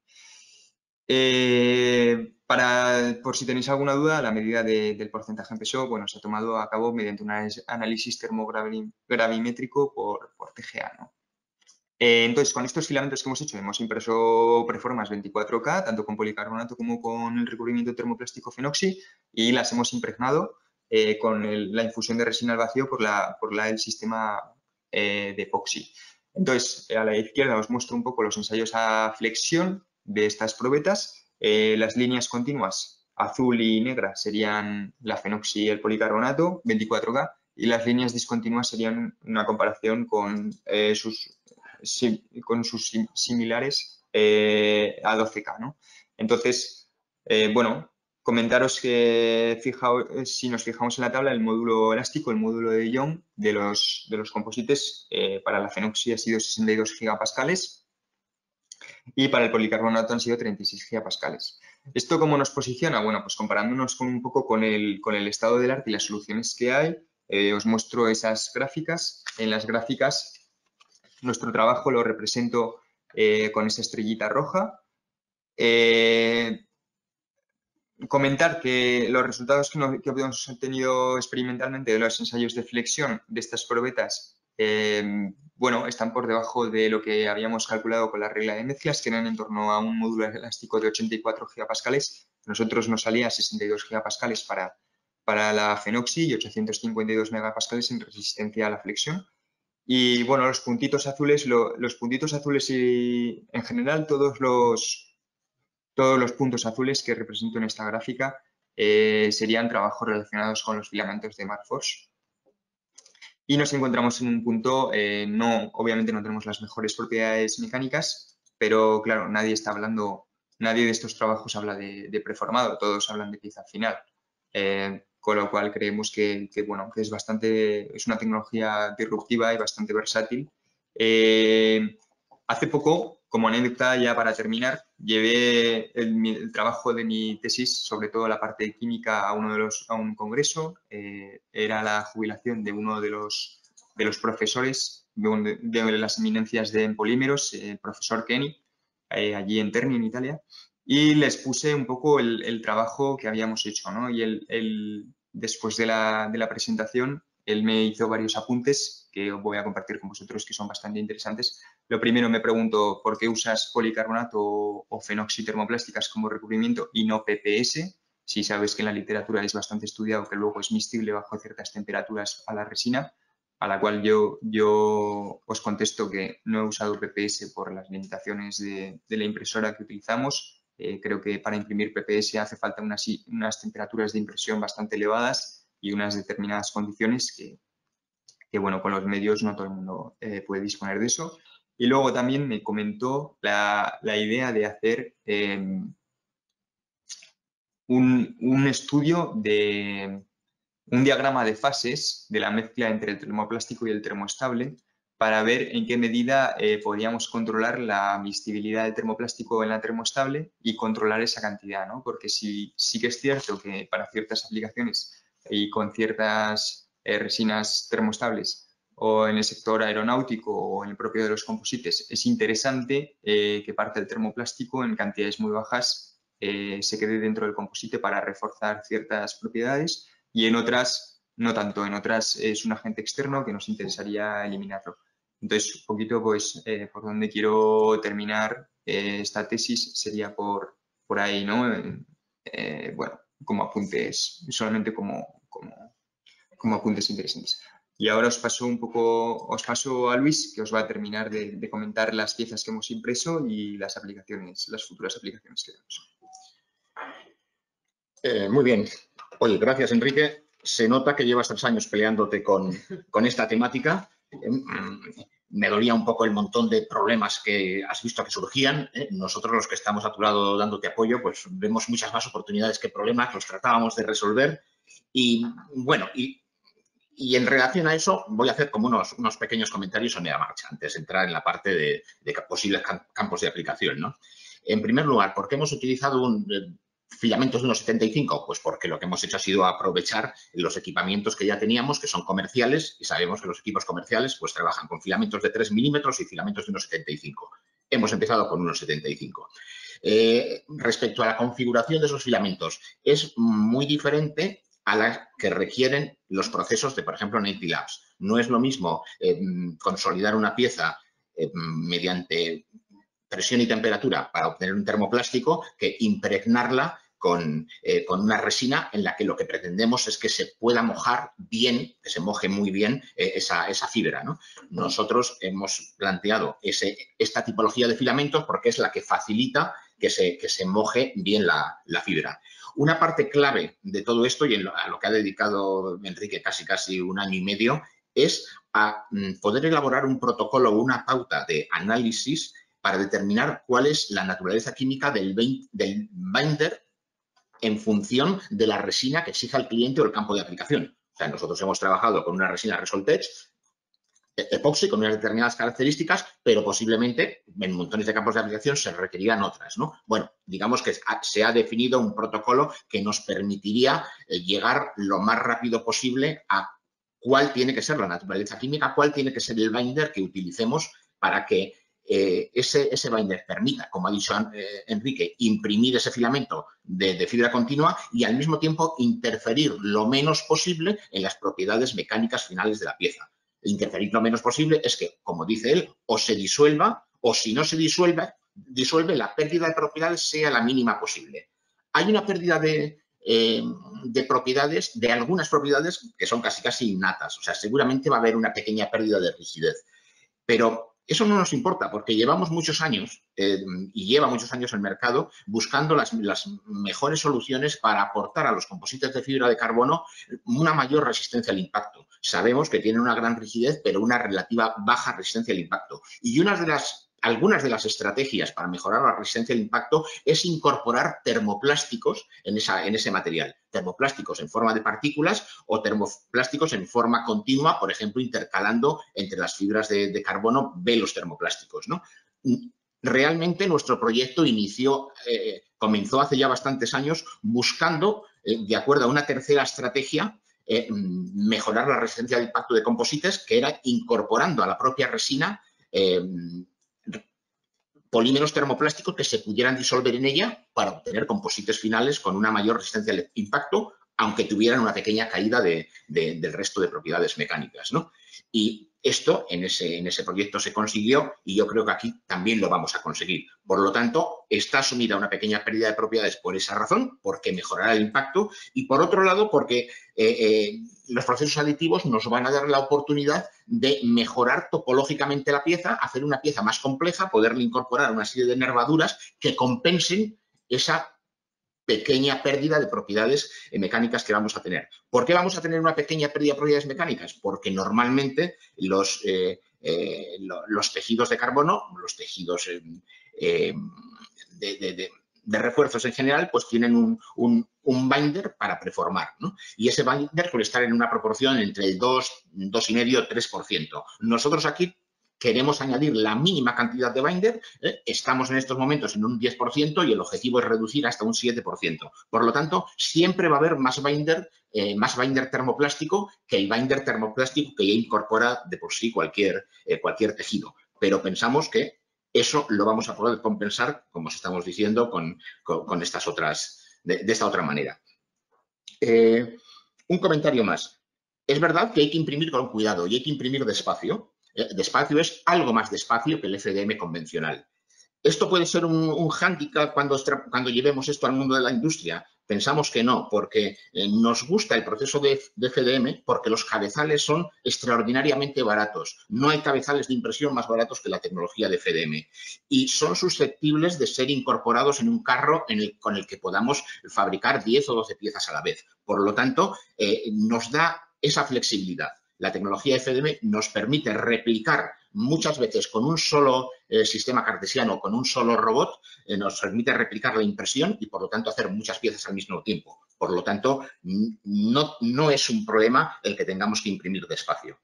Por si tenéis alguna duda, la medida del porcentaje en peso, bueno, se ha tomado a cabo mediante un análisis termogravimétrico por TGA, ¿no? Entonces, con estos filamentos que hemos impreso preformas 24K, tanto con policarbonato como con el recubrimiento termoplástico Phenoxy, y las hemos impregnado con la infusión de resina al vacío por el sistema de epoxi. Entonces, a la izquierda os muestro un poco los ensayos a flexión de estas probetas. Las líneas continuas, azul y negra, serían la Phenoxy y el policarbonato, 24K, y las líneas discontinuas serían una comparación con sus similares a 12K, ¿no? Entonces, bueno, comentaros que si nos fijamos en la tabla, el módulo elástico, el módulo de Young de los composites para la Phenoxy ha sido 62 gigapascales y para el policarbonato han sido 36 gigapascales. ¿Esto cómo nos posiciona? Bueno, pues comparándonos un poco con el estado del arte y las soluciones que hay, os muestro esas gráficas. En las gráficas nuestro trabajo lo represento con esta estrellita roja. Comentar que los resultados que hemos obtenido experimentalmente de los ensayos de flexión de estas probetas, bueno, están por debajo de lo que habíamos calculado con la regla de mezclas, que eran en torno a un módulo elástico de 84 gigapascales. Nosotros nos salía 62 gigapascales para la Phenoxy y 852 megapascales en resistencia a la flexión. Y bueno, los puntitos azules y en general todos los puntos azules que represento en esta gráfica serían trabajos relacionados con los filamentos de Marfors. Y nos encontramos en un punto, obviamente no tenemos las mejores propiedades mecánicas, pero claro, nadie de estos trabajos habla de preformado, todos hablan de pieza final. Con lo cual creemos que es una tecnología disruptiva y bastante versátil. Hace poco, como anécdota ya para terminar, llevé el trabajo de mi tesis, sobre todo la parte de química, a un congreso. Era la jubilación de uno de los profesores de las eminencias en polímeros, el profesor Kenny, allí en Terni, en Italia. Y les puse un poco el trabajo que habíamos hecho, ¿no? Y después de la presentación, él me hizo varios apuntes que voy a compartir con vosotros, que son bastante interesantes. Lo primero, me pregunto por qué usas policarbonato o fenoxitermoplásticas como recubrimiento y no PPS. Si sabes que en la literatura es bastante estudiado que luego es miscible bajo ciertas temperaturas a la resina, a la cual yo os contesto que no he usado PPS por las limitaciones de la impresora que utilizamos. Creo que para imprimir PPS hace falta unas temperaturas de impresión bastante elevadas y unas determinadas condiciones que bueno, con los medios no todo el mundo puede disponer de eso. Y luego también me comentó la idea de hacer un estudio un diagrama de fases de la mezcla entre el termoplástico y el termoestable para ver en qué medida podíamos controlar la miscibilidad del termoplástico en la termoestable y controlar esa cantidad, ¿no? Porque sí que es cierto que para ciertas aplicaciones y con ciertas resinas termoestables o en el sector aeronáutico o en el propio de los composites, es interesante que parte del termoplástico en cantidades muy bajas se quede dentro del composite para reforzar ciertas propiedades, y en otras no tanto, en otras es un agente externo que nos interesaría eliminarlo. Entonces, un poquito pues por donde quiero terminar esta tesis sería por ahí, ¿no? Bueno, como apuntes, solamente como apuntes interesantes. Y ahora os paso a Luis, que os va a terminar de comentar las piezas que hemos impreso y las futuras aplicaciones que tenemos. Muy bien. Oye, gracias, Enrique. Se nota que llevas 3 años peleándote con esta temática. Me dolía un poco el montón de problemas que has visto que surgían. Nosotros, los que estamos a tu lado dándote apoyo, pues vemos muchas más oportunidades que problemas, los tratábamos de resolver. Y bueno, y en relación a eso voy a hacer como unos pequeños comentarios sobre la marcha, antes de entrar en la parte de posibles campos de aplicación, ¿no? En primer lugar, ¿por qué hemos utilizado filamentos de 1,75? Pues porque lo que hemos hecho ha sido aprovechar los equipamientos que ya teníamos, que son comerciales, y sabemos que los equipos comerciales pues trabajan con filamentos de 3 milímetros y filamentos de 1,75. Hemos empezado con 1,75. Respecto a la configuración de esos filamentos, es muy diferente a las que requieren los procesos de, por ejemplo, Navy Labs. No es lo mismo consolidar una pieza mediante presión y temperatura para obtener un termoplástico que impregnarla con una resina en la que lo que pretendemos es que se pueda mojar bien, que se moje muy bien esa fibra, ¿no? Nosotros hemos planteado esta tipología de filamentos porque es la que facilita que se moje bien la fibra. Una parte clave de todo esto, y a lo que ha dedicado Enrique casi 1 año y medio, es a poder elaborar un protocolo o una pauta de análisis para determinar cuál es la naturaleza química del binder en función de la resina que exija el cliente o el campo de aplicación. O sea, nosotros hemos trabajado con una resina Resoltech epoxi con unas determinadas características, pero posiblemente en montones de campos de aplicación se requerían otras, ¿no? Bueno, digamos que se ha definido un protocolo que nos permitiría llegar lo más rápido posible a cuál tiene que ser la naturaleza química, cuál tiene que ser el binder que utilicemos para que ese binder permita, como ha dicho Enrique, imprimir ese filamento de fibra continua y al mismo tiempo interferir lo menos posible en las propiedades mecánicas finales de la pieza. Interferir lo menos posible es que, como dice él, o se disuelva o si no se disuelve, la pérdida de propiedades sea la mínima posible. Hay una pérdida de propiedades, de algunas propiedades que son casi innatas. O sea, seguramente va a haber una pequeña pérdida de rigidez. Pero eso no nos importa porque llevamos muchos años y lleva muchos años el mercado buscando las mejores soluciones para aportar a los composites de fibra de carbono una mayor resistencia al impacto. Sabemos que tienen una gran rigidez, pero una relativa baja resistencia al impacto. Y una de las algunas de las estrategias para mejorar la resistencia al impacto es incorporar termoplásticos en ese material. Termoplásticos en forma de partículas o termoplásticos en forma continua, por ejemplo, intercalando entre las fibras de carbono velos termoplásticos, ¿no? Realmente nuestro proyecto comenzó hace ya bastantes años buscando, de acuerdo a una tercera estrategia, mejorar la resistencia al impacto de composites, que era incorporando a la propia resina polímeros termoplásticos que se pudieran disolver en ella para obtener composites finales con una mayor resistencia al impacto, aunque tuvieran una pequeña caída del resto de propiedades mecánicas, ¿no? Y esto en ese proyecto se consiguió y yo creo que aquí también lo vamos a conseguir. Por lo tanto, está asumida una pequeña pérdida de propiedades por esa razón, porque mejorará el impacto, y por otro lado, porque los procesos aditivos nos van a dar la oportunidad de mejorar topológicamente la pieza, hacer una pieza más compleja, poderle incorporar una serie de nervaduras que compensen esa pequeña pérdida de propiedades mecánicas que vamos a tener. ¿Por qué vamos a tener una pequeña pérdida de propiedades mecánicas? Porque normalmente los tejidos de carbono, los tejidos de refuerzos en general, pues tienen un binder para preformar, ¿no? Y ese binder suele estar en una proporción entre el 2, 2,5, 3%. Nosotros aquí queremos añadir la mínima cantidad de binder, estamos en estos momentos en un 10% y el objetivo es reducir hasta un 7%. Por lo tanto, siempre va a haber más binder termoplástico que el binder termoplástico que ya incorpora de por sí cualquier tejido. Pero pensamos que eso lo vamos a poder compensar, como os estamos diciendo, con estas otras, de esta otra manera. Un comentario más. Es verdad que hay que imprimir con cuidado y hay que imprimir despacio. Despacio es algo más despacio que el FDM convencional. ¿Esto puede ser un hándicap cuando llevemos esto al mundo de la industria? Pensamos que no, porque nos gusta el proceso de FDM porque los cabezales son extraordinariamente baratos. No hay cabezales de impresión más baratos que la tecnología de FDM y son susceptibles de ser incorporados en un carro con el que podamos fabricar 10 o 12 piezas a la vez. Por lo tanto, nos da esa flexibilidad. La tecnología FDM nos permite replicar muchas veces con un solo sistema cartesiano, con un solo robot, nos permite replicar la impresión y, por lo tanto, hacer muchas piezas al mismo tiempo. Por lo tanto, no es un problema el que tengamos que imprimir despacio.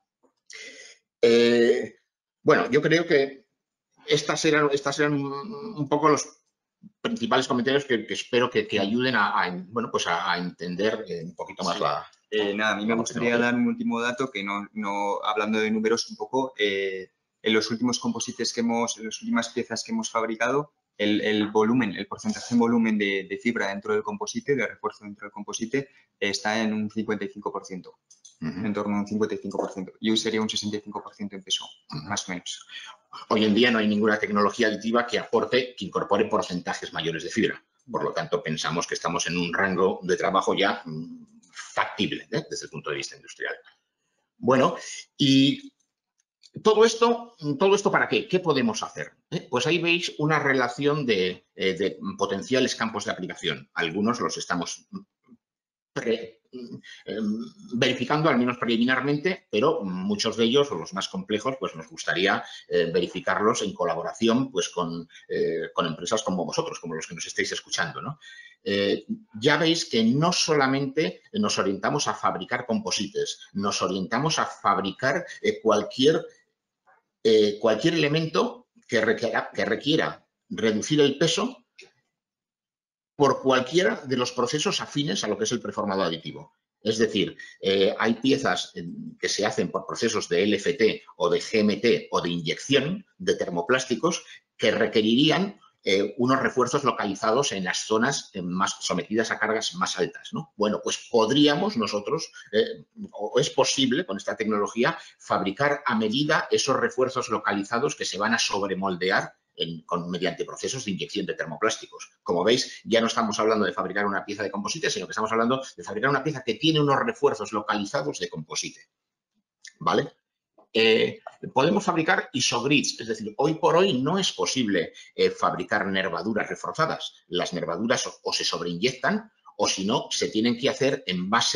Bueno, yo creo que estas eran un poco los principales comentarios que espero que ayuden a entender un poquito más la... Nada, a mí me gustaría dar un último dato que hablando de números un poco, en los últimos composites en las últimas piezas que hemos fabricado, el volumen, el porcentaje en volumen de fibra dentro del composite, de refuerzo dentro del composite, está en un 55%, en torno a un 55%. Y hoy sería un 65% en peso, más o menos. Hoy en día no hay ninguna tecnología aditiva que incorpore porcentajes mayores de fibra. Por lo tanto, pensamos que estamos en un rango de trabajo ya factible desde el punto de vista industrial. Bueno, y todo esto ¿para qué? ¿Qué podemos hacer? Pues ahí veis una relación de potenciales campos de aplicación. Algunos los estamos verificando, al menos preliminarmente, pero muchos de ellos, o los más complejos, pues nos gustaría verificarlos en colaboración pues, con empresas como vosotros, como los que nos estáis escuchando, ¿no? Ya veis que no solamente nos orientamos a fabricar composites, nos orientamos a fabricar cualquier elemento que requiera reducir el peso por cualquiera de los procesos afines a lo que es el preformado aditivo. Es decir, hay piezas que se hacen por procesos de LFT o de GMT o de inyección de termoplásticos que requerirían unos refuerzos localizados en las zonas más sometidas a cargas más altas, ¿no? Bueno, pues podríamos nosotros, o es posible con esta tecnología, fabricar a medida esos refuerzos localizados que se van a sobremoldear mediante procesos de inyección de termoplásticos. Como veis, ya no estamos hablando de fabricar una pieza de composite, sino que estamos hablando de fabricar una pieza que tiene unos refuerzos localizados de composite. ¿Vale? Podemos fabricar isogrids, es decir, hoy por hoy no es posible fabricar nervaduras reforzadas. Las nervaduras o se sobreinyectan o si no, se tienen que hacer en base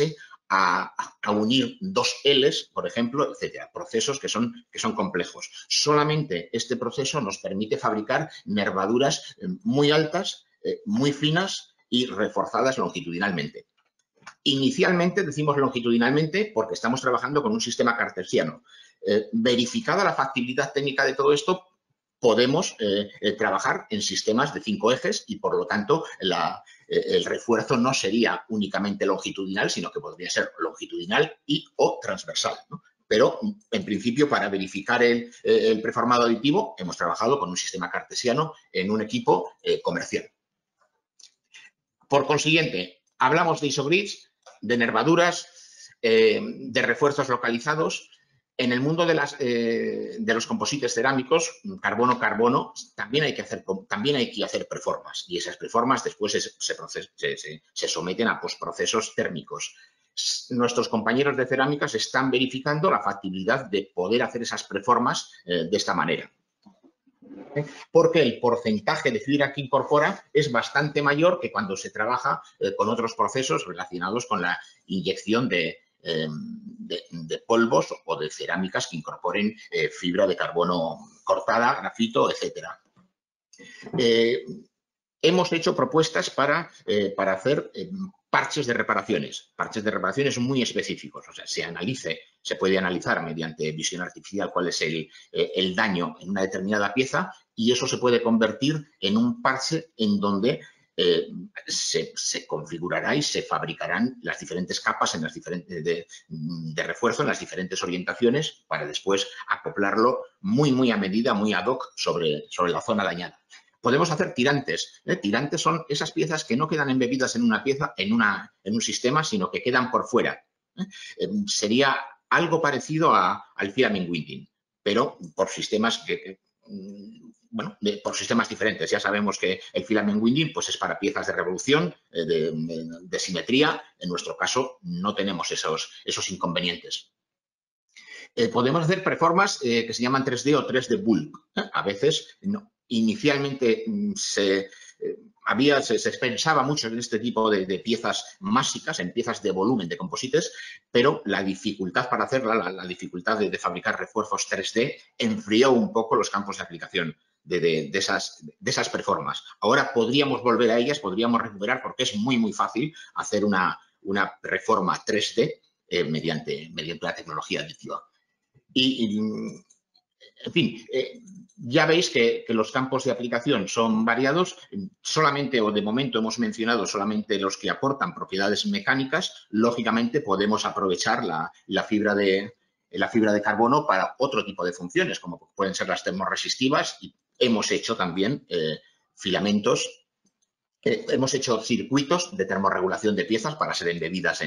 a unir dos Ls, por ejemplo, etcétera. Procesos que son complejos. Solamente este proceso nos permite fabricar nervaduras muy altas, muy finas y reforzadas longitudinalmente. Inicialmente decimos longitudinalmente porque estamos trabajando con un sistema cartesiano. Verificada la factibilidad técnica de todo esto, podemos trabajar en sistemas de 5 ejes y, por lo tanto, el refuerzo no sería únicamente longitudinal, sino que podría ser longitudinal y o transversal, ¿no? Pero, en principio, para verificar el preformado aditivo, hemos trabajado con un sistema cartesiano en un equipo comercial. Por consiguiente, hablamos de isogrids, de nervaduras, de refuerzos localizados. En el mundo de los composites cerámicos, carbono-carbono, también hay que hacer preformas, y esas preformas después se someten a postprocesos térmicos. Nuestros compañeros de cerámicas están verificando la factibilidad de poder hacer esas preformas de esta manera, porque el porcentaje de fibra que incorpora es bastante mayor que cuando se trabaja con otros procesos relacionados con la inyección de polvos o de cerámicas que incorporen fibra de carbono cortada, grafito, etcétera. Hemos hecho propuestas para hacer parches de reparaciones muy específicos. O sea, se puede analizar mediante visión artificial cuál es el daño en una determinada pieza, y eso se puede convertir en un parche en donde se configurará y se fabricarán las diferentes capas de refuerzo en las diferentes orientaciones para después acoplarlo muy a medida, muy ad hoc sobre la zona dañada. Podemos hacer tirantes. Tirantes son esas piezas que no quedan embebidas en una pieza, en un sistema, sino que quedan por fuera. Sería algo parecido al filament winding, pero por sistemas por sistemas diferentes. Ya sabemos que el filament winding pues, es para piezas de revolución, de simetría. En nuestro caso no tenemos esos inconvenientes. Podemos hacer preformas que se llaman 3D o 3D bulk. A veces no. Inicialmente se pensaba mucho en este tipo de piezas másicas, en piezas de volumen de composites, pero la dificultad para hacerla, la dificultad de fabricar refuerzos 3D, enfrió un poco los campos de aplicación de esas preformas. Ahora podríamos volver a ellas, podríamos recuperar, porque es muy fácil hacer una reforma 3D mediante la tecnología aditiva. En fin, ya veis que los campos de aplicación son variados. Solamente, o de momento, hemos mencionado solamente los que aportan propiedades mecánicas. Lógicamente, podemos aprovechar la fibra de carbono para otro tipo de funciones, como pueden ser las termorresistivas. Y hemos hecho también filamentos, hemos hecho circuitos de termorregulación de piezas para ser embebidas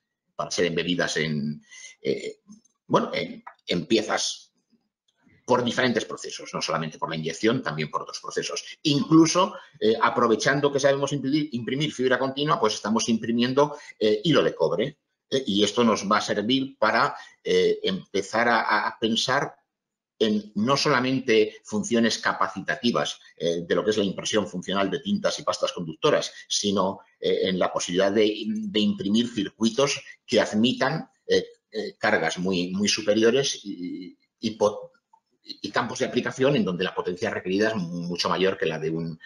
en piezas por diferentes procesos, no solamente por la inyección, también por otros procesos. Incluso, aprovechando que sabemos imprimir fibra continua, pues estamos imprimiendo hilo de cobre. Y esto nos va a servir para empezar a pensar en no solamente funciones capacitativas de lo que es la impresión funcional de tintas y pastas conductoras, sino en la posibilidad de imprimir circuitos que admitan cargas muy superiores y campos de aplicación en donde la potencia requerida es mucho mayor que la de un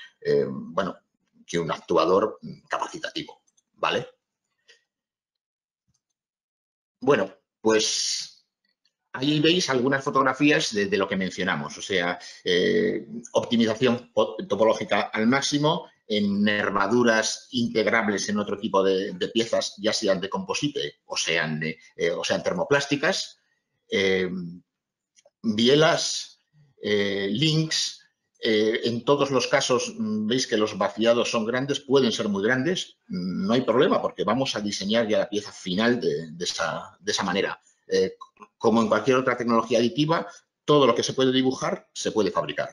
actuador capacitativo, ¿vale? Bueno, pues ahí veis algunas fotografías de lo que mencionamos, o sea, optimización topológica al máximo, en nervaduras integrables en otro tipo de piezas, ya sean de composite o sean termoplásticas, bielas, links. En todos los casos veis que los vaciados son grandes, pueden ser muy grandes, no hay problema porque vamos a diseñar ya la pieza final de esa manera. Como en cualquier otra tecnología aditiva, todo lo que se puede dibujar se puede fabricar.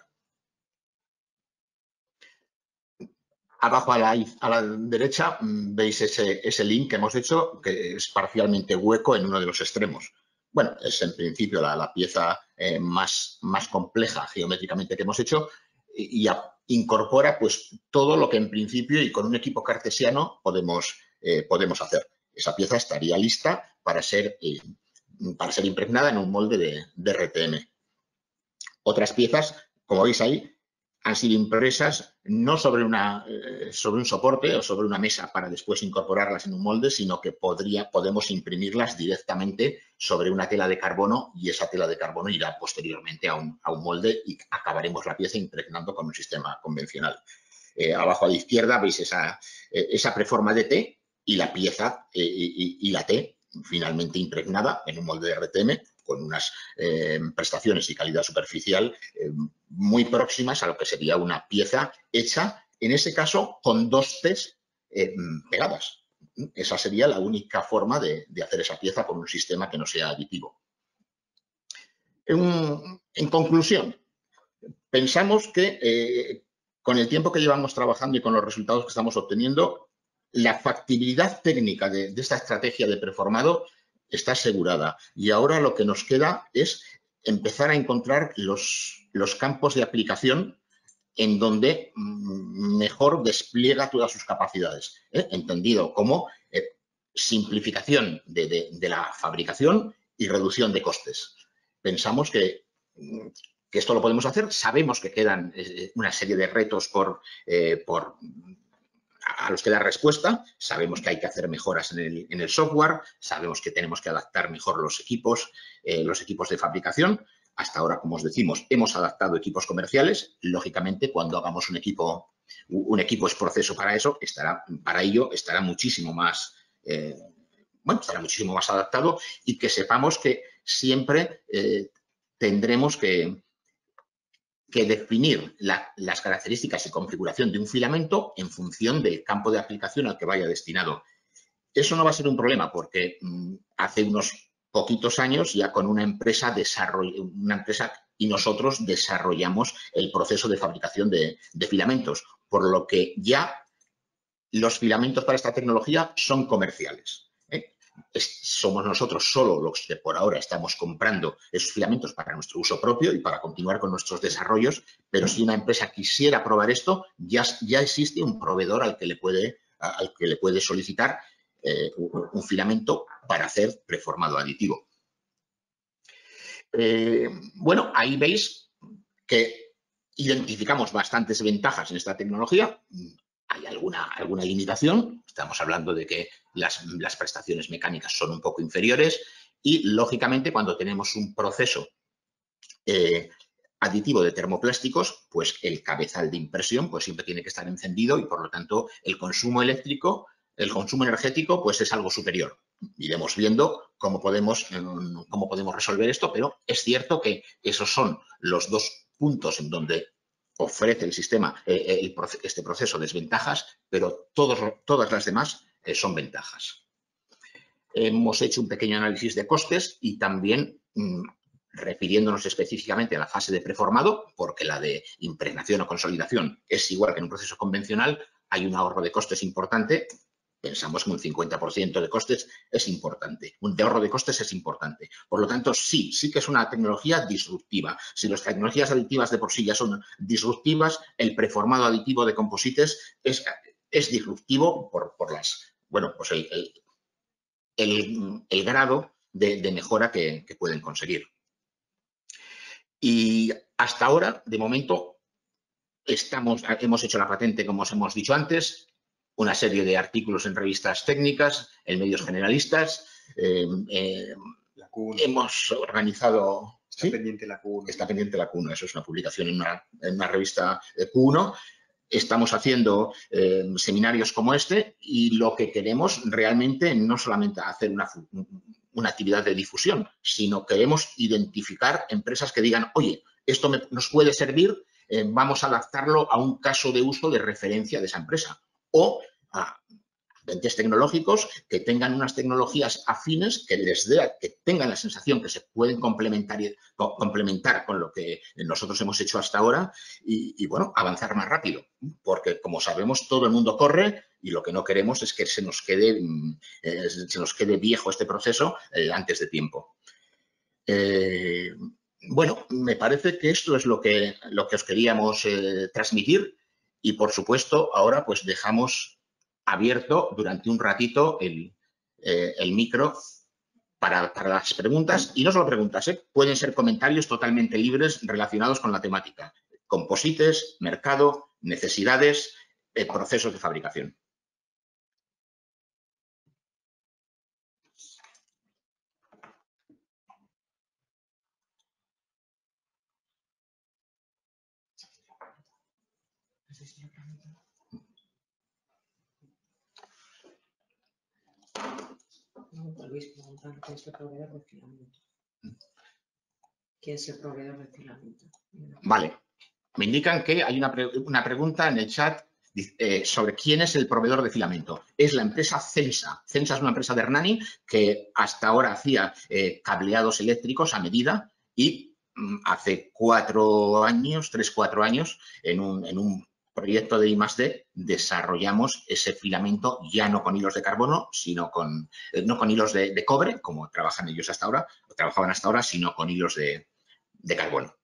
Abajo a la derecha veis ese link que hemos hecho, que es parcialmente hueco en uno de los extremos. Bueno, es en principio la pieza más compleja geométricamente que hemos hecho y incorpora pues todo lo que en principio y con un equipo cartesiano podemos hacer. esa pieza estaría lista para ser impregnada en un molde de RTM. Otras piezas, como veis ahí, han sido impresas no sobre un soporte o sobre una mesa para después incorporarlas en un molde, sino que podemos imprimirlas directamente sobre una tela de carbono y esa tela de carbono irá posteriormente a un molde y acabaremos la pieza impregnando con un sistema convencional. Abajo a la izquierda veis esa preforma de T y la pieza y la T finalmente impregnada en un molde de RTM con unas prestaciones y calidad superficial muy próximas a lo que sería una pieza hecha, en ese caso, con dos T's pegadas. Esa sería la única forma de hacer esa pieza con un sistema que no sea aditivo. En conclusión, pensamos que con el tiempo que llevamos trabajando y con los resultados que estamos obteniendo, la factibilidad técnica de esta estrategia de preformado está asegurada y ahora lo que nos queda es empezar a encontrar los campos de aplicación en donde mejor despliega todas sus capacidades, entendido como simplificación de la fabricación y reducción de costes. Pensamos que esto lo podemos hacer, sabemos que quedan una serie de retos a los que dar respuesta, sabemos que hay que hacer mejoras en el software, sabemos que tenemos que adaptar mejor los equipos de fabricación. Hasta ahora, como os decimos, hemos adaptado equipos comerciales. Lógicamente, cuando hagamos un equipo es proceso para eso, estará muchísimo más, estará muchísimo más adaptado y que sepamos que siempre tendremos que definir las características y configuración de un filamento en función del campo de aplicación al que vaya destinado. Eso no va a ser un problema porque hace unos poquitos años ya con una empresa y nosotros desarrollamos el proceso de fabricación de filamentos, por lo que ya los filamentos para esta tecnología son comerciales. Somos nosotros solo los que por ahora estamos comprando esos filamentos para nuestro uso propio y para continuar con nuestros desarrollos, pero si una empresa quisiera probar esto, ya existe un proveedor al que le puede solicitar un filamento para hacer preformado aditivo. Bueno, ahí veis que identificamos bastantes ventajas en esta tecnología. Hay alguna limitación, estamos hablando de que las prestaciones mecánicas son un poco inferiores y, lógicamente, cuando tenemos un proceso aditivo de termoplásticos, pues el cabezal de impresión pues siempre tiene que estar encendido y, por lo tanto, el consumo energético pues es algo superior. Iremos viendo cómo podemos resolver esto, pero es cierto que esos son los dos puntos en donde ofrece el sistema este proceso desventajas, pero todas las demás son ventajas. Hemos hecho un pequeño análisis de costes y también refiriéndonos específicamente a la fase de preformado, porque la de impregnación o consolidación es igual que en un proceso convencional, hay un ahorro de costes importante. Pensamos que un 50% de costes es importante, de ahorro de costes es importante. Por lo tanto, sí que es una tecnología disruptiva. Si las tecnologías aditivas de por sí ya son disruptivas, el preformado aditivo de composites es disruptivo por el grado de mejora que pueden conseguir. Y hasta ahora, de momento, hemos hecho la patente, como os hemos dicho antes, una serie de artículos en revistas técnicas, en medios generalistas. La Q1. Hemos organizado... Está pendiente la Q1. Está pendiente la Q1, eso es una publicación en una revista Q1. Estamos haciendo seminarios como este y lo que queremos realmente no solamente hacer una actividad de difusión, sino queremos identificar empresas que digan, oye, esto nos puede servir, vamos a adaptarlo a un caso de uso de referencia de esa empresa. O a agentes tecnológicos que tengan unas tecnologías afines que tengan la sensación que se pueden complementar con lo que nosotros hemos hecho hasta ahora y bueno, avanzar más rápido. Porque, como sabemos, todo el mundo corre y lo que no queremos es que se nos quede viejo este proceso antes de tiempo. Bueno, me parece que esto es lo que os queríamos transmitir y, por supuesto, ahora pues dejamos abierto durante un ratito el micro para las preguntas, y no solo preguntas, pueden ser comentarios totalmente libres relacionados con la temática. Composites, mercado, necesidades, procesos de fabricación. Luis, preguntar qué es el proveedor de filamento. ¿Qué es el proveedor de filamento? Vale. Me indican que hay una pregunta en el chat sobre quién es el proveedor de filamento. Es la empresa Censa. Censa es una empresa de Hernani que hasta ahora hacía cableados eléctricos a medida y hace 4 años, 3-4 años, en un proyecto de I+D desarrollamos ese filamento ya no con hilos de carbono, sino no con hilos de cobre, como trabajan ellos hasta ahora, o trabajaban hasta ahora, sino con hilos de carbono.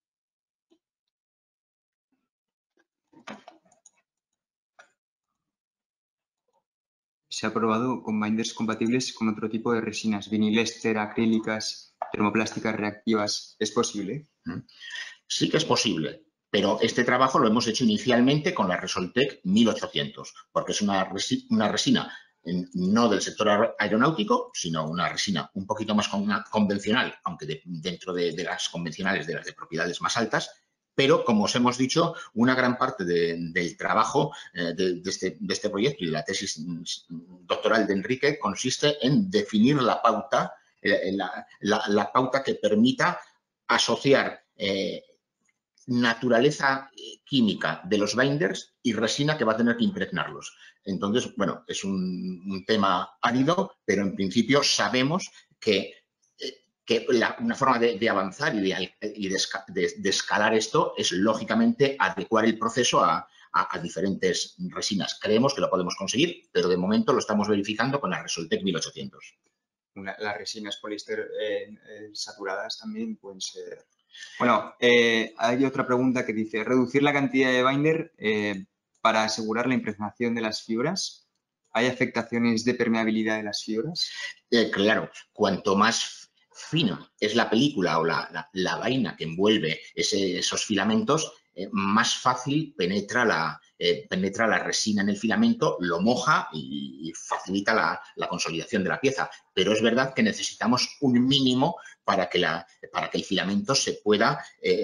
Se ha probado con binders compatibles con otro tipo de resinas, vinilester, acrílicas, termoplásticas reactivas. ¿Es posible? Sí que es posible, pero este trabajo lo hemos hecho inicialmente con la Resoltec 1800, porque es una resina no del sector aeronáutico, sino una resina un poquito más convencional, aunque dentro de las convencionales, de las de propiedades más altas. Pero, como os hemos dicho, una gran parte del trabajo de este proyecto y de la tesis doctoral de Enrique consiste en definir la pauta, la pauta que permita asociar naturaleza química de los binders y resina que va a tener que impregnarlos. Entonces, bueno, es un tema árido, pero en principio sabemos que una forma de avanzar y de escalar esto es, lógicamente, adecuar el proceso a diferentes resinas. Creemos que lo podemos conseguir, pero de momento lo estamos verificando con la Resoltec 1800. Las resinas poliéster saturadas también pueden ser... Bueno, hay otra pregunta que dice, ¿reducir la cantidad de binder para asegurar la impregnación de las fibras? ¿Hay afectaciones de permeabilidad de las fibras? Claro, cuanto más fina es la película o la vaina que envuelve esos filamentos, más fácil penetra la resina en el filamento, lo moja y facilita la consolidación de la pieza. Pero es verdad que necesitamos un mínimo para que el filamento se pueda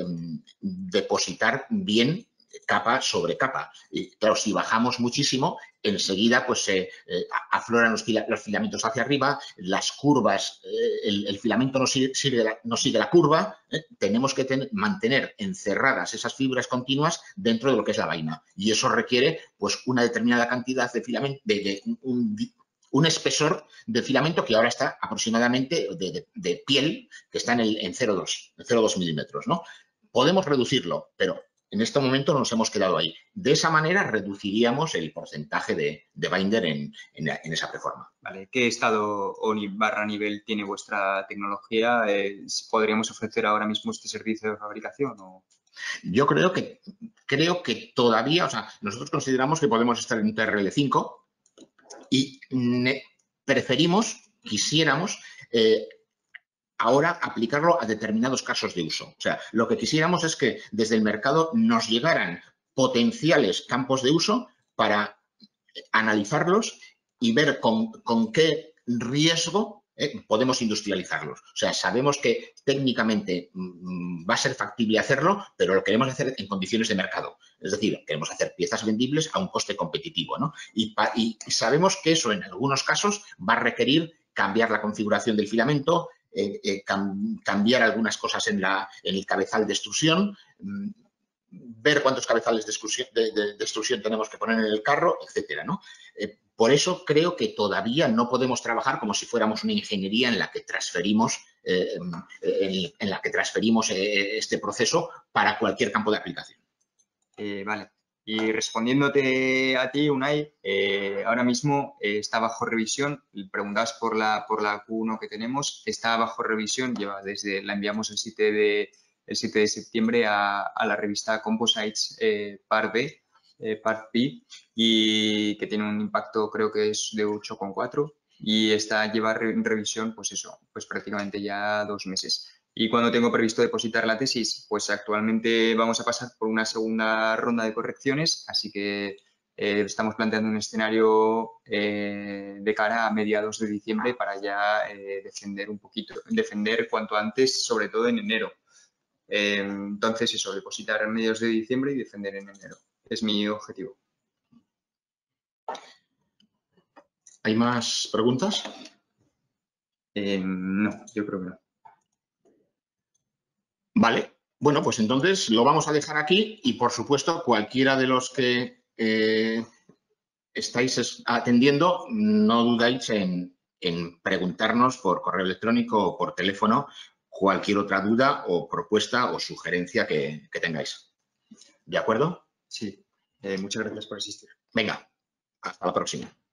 depositar bien capa sobre capa. Y claro, si bajamos muchísimo, enseguida pues afloran los filamentos hacia arriba, las curvas, el filamento no sigue la curva, tenemos que mantener encerradas esas fibras continuas dentro de lo que es la vaina. Y eso requiere pues una determinada cantidad de filamento, un espesor de filamento que ahora está aproximadamente de piel, que está en 0,2 milímetros, ¿no? Podemos reducirlo, pero en este momento nos hemos quedado ahí. De esa manera reduciríamos el porcentaje de binder en esa preforma. Vale. ¿Qué estado o nivel tiene vuestra tecnología? ¿Podríamos ofrecer ahora mismo este servicio de fabricación? ¿O? Yo creo que todavía, o sea, nosotros consideramos que podemos estar en TRL5 y quisiéramos ahora aplicarlo a determinados casos de uso. O sea, lo que quisiéramos es que desde el mercado nos llegaran potenciales campos de uso para analizarlos y ver con qué riesgo podemos industrializarlos. O sea, sabemos que técnicamente va a ser factible hacerlo, pero lo queremos hacer en condiciones de mercado. Es decir, queremos hacer piezas vendibles a un coste competitivo, ¿no? Y sabemos que eso en algunos casos va a requerir cambiar la configuración del filamento, cambiar algunas cosas en el cabezal de extrusión, ver cuántos cabezales de extrusión tenemos que poner en el carro, etcétera, ¿no? Por eso creo que todavía no podemos trabajar como si fuéramos una ingeniería en la que transferimos, este proceso para cualquier campo de aplicación. Vale. Y respondiéndote a ti, Unai, ahora mismo está bajo revisión. Preguntabas por la Q1 que tenemos. Está bajo revisión. La enviamos el 7 de septiembre a la revista Composites Part B, y que tiene un impacto, creo que es de 8,4. y esta lleva en revisión, pues eso, pues prácticamente ya 2 meses. ¿Y cuando tengo previsto depositar la tesis? Pues actualmente vamos a pasar por una segunda ronda de correcciones, así que estamos planteando un escenario de cara a mediados de diciembre para ya defender cuanto antes, sobre todo en enero. Entonces eso, depositar en mediados de diciembre y defender en enero. Es mi objetivo. ¿Hay más preguntas? No, yo creo que no. Vale, bueno, pues entonces lo vamos a dejar aquí y, por supuesto, cualquiera de los que estáis atendiendo, no dudéis en preguntarnos por correo electrónico o por teléfono cualquier otra duda o propuesta o sugerencia que tengáis. ¿De acuerdo? Sí, muchas gracias por asistir. Venga, hasta la próxima.